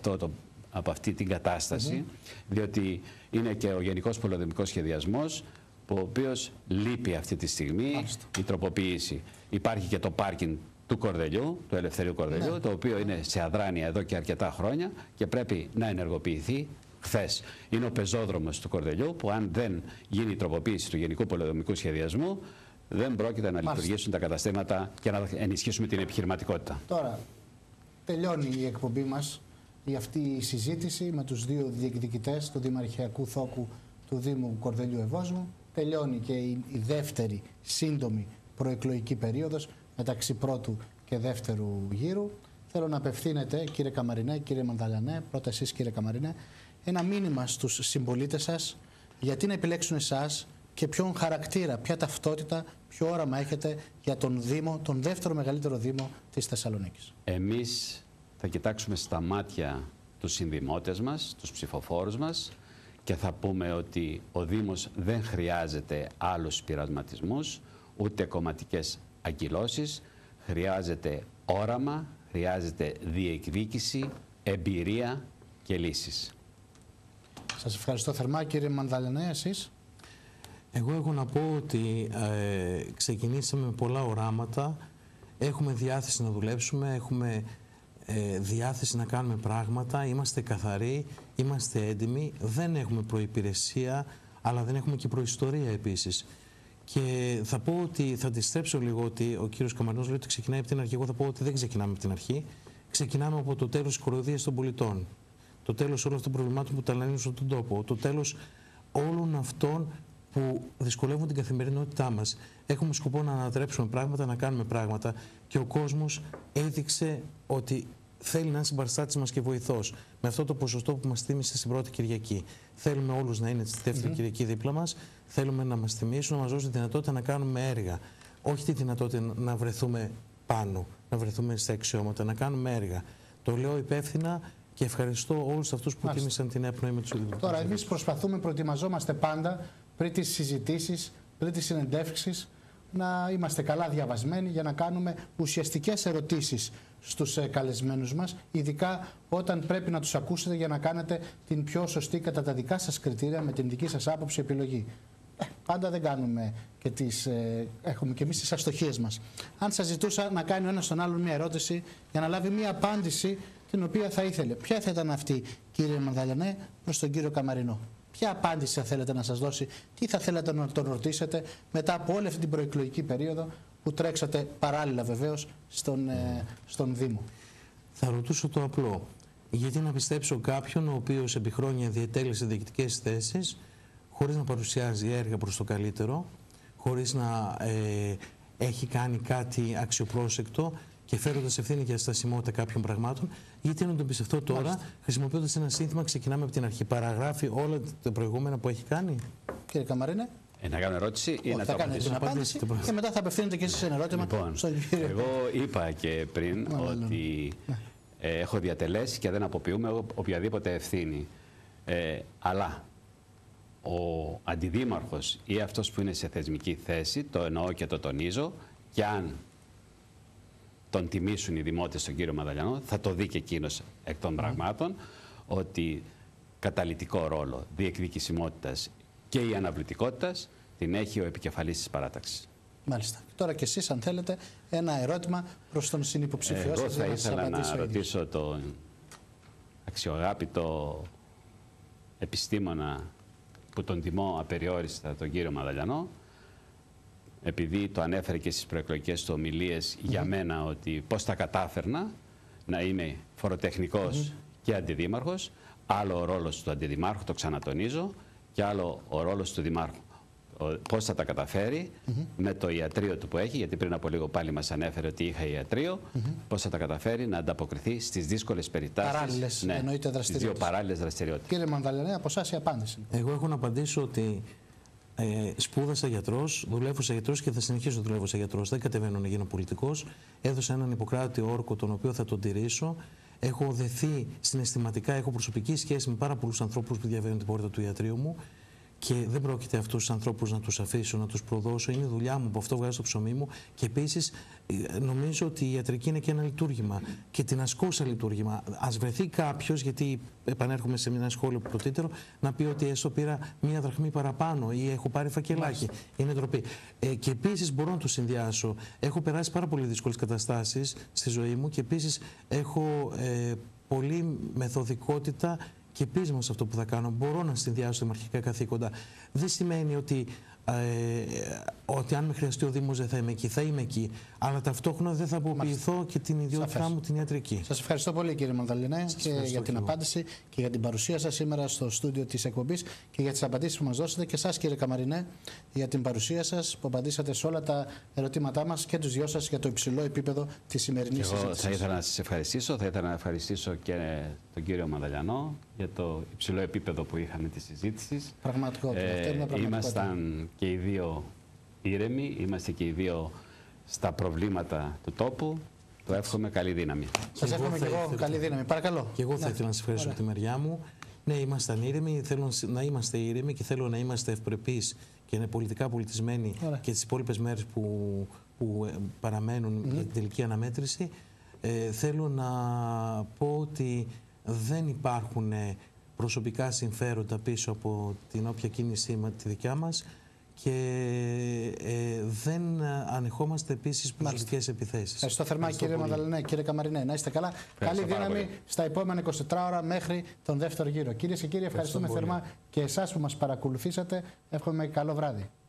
από αυτή την κατάσταση, διότι είναι και ο Γενικός Πολεοδομικός Σχεδιασμός, ο οποίος λείπει αυτή τη στιγμή, η τροποποίηση. Υπάρχει και το πάρκινγκ του Κορδελιού, του Ελευθερίου Κορδελιού, το οποίο είναι σε αδράνεια εδώ και αρκετά χρόνια και πρέπει να ενεργοποιηθεί χθες. Είναι ο πεζόδρομος του Κορδελιού, που αν δεν γίνει η τροποποίηση του Γενικού Πολεοδομικού Σχεδιασμού, δεν πρόκειται να λειτουργήσουν τα καταστήματα και να ενισχύσουμε την επιχειρηματικότητα. Τώρα, τελειώνει η εκπομπή μας, αυτή η συζήτηση με τους δύο διεκδικητές του Δημαρχιακού Θόκου του Δήμου Κορδελιού Ευόσμου. Τελειώνει και η δεύτερη σύντομη προεκλογική περίοδος μεταξύ πρώτου και δεύτερου γύρου. Θέλω να απευθύνετε, κύριε Καμαρινέ, κύριε Μανδαλιανέ, πρώτα εσείς κύριε Καμαρινέ, ένα μήνυμα στους συμπολίτες σας, γιατί να επιλέξουν εσάς και ποιον χαρακτήρα, ποια ταυτότητα, ποιο όραμα έχετε για τον Δήμο, τον δεύτερο μεγαλύτερο Δήμο της Θεσσαλονίκης. Εμείς θα κοιτάξουμε στα μάτια τους συνδημότες μας, τους ψηφοφόρους μας, και θα πούμε ότι ο Δήμος δεν χρειάζεται άλλους πειρασματισμούς, ούτε κομματικές αγκυλώσεις. Χρειάζεται όραμα, χρειάζεται διεκδίκηση, εμπειρία και λύσεις. Σας ευχαριστώ θερμά. Κύριε Μανδαλιανέ, εσείς? Εγώ έχω να πω ότι ξεκινήσαμε με πολλά οράματα, έχουμε διάθεση να δουλέψουμε, έχουμε διάθεση να κάνουμε πράγματα, είμαστε καθαροί, είμαστε έντιμοι, δεν έχουμε προϋπηρεσία, αλλά δεν έχουμε και προϊστορία επίσης. Και θα πω ότι, θα αντιστρέψω λίγο, ότι ο κύριος Καμαρινός λέει ότι ξεκινάει από την αρχή. Εγώ θα πω ότι δεν ξεκινάμε από την αρχή. Ξεκινάμε από το τέλος της κοροϊδίας των πολιτών. Το τέλος όλων αυτών των προβλημάτων που ταλανίζουν τον τόπο. Το τέλος όλων αυτών που δυσκολεύουν την καθημερινότητά μας. Έχουμε σκοπό να ανατρέψουμε πράγματα, να κάνουμε πράγματα. Και ο κόσμος έδειξε ότι θέλει να είναι συμπαραστάτης μας και βοηθός. Με αυτό το ποσοστό που μας θύμισε στην πρώτη Κυριακή. Θέλουμε όλους να είναι στη δεύτερη Κυριακή δίπλα μας. Θέλουμε να μας θυμίσουν, να μας δώσουν τη δυνατότητα να κάνουμε έργα. Όχι τη δυνατότητα να βρεθούμε πάνω, να βρεθούμε στα αξιώματα, να κάνουμε έργα. Το λέω υπεύθυνα και ευχαριστώ όλους αυτούς που τίμησαν την έπνοη με τους οδηγούς. Τώρα, εμείς προσπαθούμε, προετοιμαζόμαστε πάντα πριν τις συζητήσεις, πριν τις συνεντεύξεις, να είμαστε καλά διαβασμένοι για να κάνουμε ουσιαστικές ερωτήσεις στους καλεσμένους μας, ειδικά όταν πρέπει να τους ακούσετε για να κάνετε την πιο σωστή κατά τα δικά σας κριτήρια, με την δική σας άποψη επιλογή. Πάντα δεν κάνουμε και έχουμε και εμείς τις αστοχίες μας. Αν σας ζητούσα να κάνει ο ένας στον άλλον μια ερώτηση για να λάβει μια απάντηση την οποία θα ήθελε, ποια θα ήταν αυτή, κύριε Μανδαλιανέ, προς τον κύριο Καμαρινό? Ποια απάντηση θα θέλετε να σας δώσει, τι θα θέλετε να τον ρωτήσετε μετά από όλη αυτή την προεκλογική περίοδο που τρέξατε παράλληλα βεβαίως στον Δήμο? Θα ρωτήσω το απλό. Γιατί να πιστέψω κάποιον ο οποίος επί χρόνια διετέλεσε διοικητικές θέσεις χωρίς να παρουσιάζει έργα προς το καλύτερο, χωρίς να έχει κάνει κάτι αξιοπρόσεκτο και φέροντας ευθύνη και αστασιμότητα κάποιων πραγμάτων, γιατί να τον πιστευτώ τώρα, χρησιμοποιώντας ένα σύνθημα, ξεκινάμε από την αρχή. Παραγράφει όλα τα προηγούμενα που έχει κάνει. Κύριε Καμαρίνε. Να κάνω ερώτηση ή να θα κάνετε την απάντηση και μετά θα απευθύνετε και εσείς ένα ερώτημα στον κύριο. Εγώ είπα και πριν ότι έχω διατελέσει και δεν αποποιούμε οποιαδήποτε ευθύνη. Αλλά ο αντιδήμαρχος ή αυτός που είναι σε θεσμική θέση, το εννοώ και το τονίζω, και αν τον τιμήσουν οι δημότες τον κύριο Μανδαλιανό, θα το δει και εκείνος εκ των πραγμάτων, ότι καταλυτικό ρόλο διεκδικησιμότητας και η αναβλητικότητας την έχει ο επικεφαλής της παράταξης. Μάλιστα. Τώρα και εσείς, αν θέλετε, ένα ερώτημα προς τον συνυποψηφιό σας. Εγώ θα ήθελα να ρωτήσω τον αξιογάπητο επιστήμονα που τον τιμώ απεριόριστα, τον κύριο Μανδαλιανό, επειδή το ανέφερε και στις προεκλογικές του ομιλίες για μένα, ότι πώς τα κατάφερνα να είμαι φοροτεχνικός και αντιδήμαρχος, άλλο ο ρόλος του αντιδημάρχου, το ξανατονίζω, και άλλο ο ρόλος του δημάρχου. πώς θα τα καταφέρει με το ιατρείο του που έχει, γιατί πριν από λίγο πάλι μας ανέφερε ότι είχα ιατρείο, πώς θα τα καταφέρει να ανταποκριθεί στις δύσκολες περιπτώσεις. Παράλληλες, εννοείται, δραστηριότητες. Στις δύο παράλληλες δραστηριότητες. Κύριε Μανταλενέ, από εσάς η απάντηση. Εγώ έχω να απαντήσω ότι σπούδασα γιατρός, δουλεύω σαν γιατρός και θα συνεχίσω να δουλεύω σαν γιατρός. Δεν κατεβαίνω να γίνω πολιτικός. Έδωσα έναν Ιπποκράτη όρκο, τον οποίο θα τον τηρήσω. Έχω δεθεί συναισθηματικά, έχω προσωπική σχέση με πάρα πολλούς ανθρώπους που διαβαίνουν την πόρτα του ιατρείου μου. Και δεν πρόκειται αυτούς τους ανθρώπους να τους αφήσω, να τους προδώσω. Είναι η δουλειά μου που αυτό βγάζω στο ψωμί μου. Και επίσης νομίζω ότι η ιατρική είναι και ένα λειτουργήμα. Και την ασκούσα λειτουργήμα. Ας βρεθεί κάποιος, γιατί επανέρχομαι σε ένα σχόλιο πρωτήτερο, να πει ότι έστω πήρα μία δραχμή παραπάνω ή έχω πάρει φακελάκι. Είναι ντροπή. Και επίσης μπορώ να το συνδυάσω. Έχω περάσει πάρα πολύ δύσκολες καταστάσεις στη ζωή μου και επίσης έχω πολύ μεθοδικότητα και πείσμα σε αυτό που θα κάνω. Μπορώ να συνδυάσω τα αρχικά καθήκοντα. Δεν σημαίνει ότι αν με χρειαστεί ο Δήμος δεν θα είμαι εκεί. Θα είμαι εκεί. Αλλά ταυτόχρονα δεν θα αποποιηθώ και την ιδιότητά μου την ιατρική. Σας ευχαριστώ πολύ, κύριε Μανταλενέ, και για την απάντηση και για την παρουσία σας σήμερα στο στούντιο της εκπομπής και για τις απαντήσεις που μας δώσετε. Και εσάς, κύριε Καμαρινέ, για την παρουσία σας που απαντήσατε σε όλα τα ερωτήματά μας και τους δυο σας για το υψηλό επίπεδο της σημερινής συζήτησης. Εγώ θα ήθελα να σας ευχαριστήσω. Θα ήθελα να ευχαριστήσω και τον κύριο Μανταλιανό για το υψηλό επίπεδο που είχαμε τη συζήτηση. Πραγματικότητα. Ήμασταν και οι δύο ήρεμοι, είμαστε και οι δύο στα προβλήματα του τόπου. Το εύχομαι καλή δύναμη. Σας εύχομαι και εγώ καλή δύναμη. Παρακαλώ. Και εγώ θα ήθελα να σας ευχαριστήσω από τη μεριά μου. Ναι, ήμασταν ήρεμοι, θέλω να είμαστε ήρεμοι και θέλω να είμαστε ευπρεπείς και πολιτικά πολιτισμένοι και τις υπόλοιπες μέρες που παραμένουν για την τελική αναμέτρηση. Θέλω να πω ότι δεν υπάρχουν προσωπικά συμφέροντα πίσω από την όποια κίνηση τη δικιά μας και δεν ανεχόμαστε επίσης προσωπικές επιθέσεις. Ευχαριστώ θερμά, κύριε Μανταλενέ, κύριε Καμαρινέ. Να είστε καλά. Καλή δύναμη στα επόμενα 24 ώρα μέχρι τον δεύτερο γύρο. Κυρίες και κύριοι, ευχαριστούμε θερμά και εσάς που μας παρακολουθήσατε. Εύχομαι καλό βράδυ.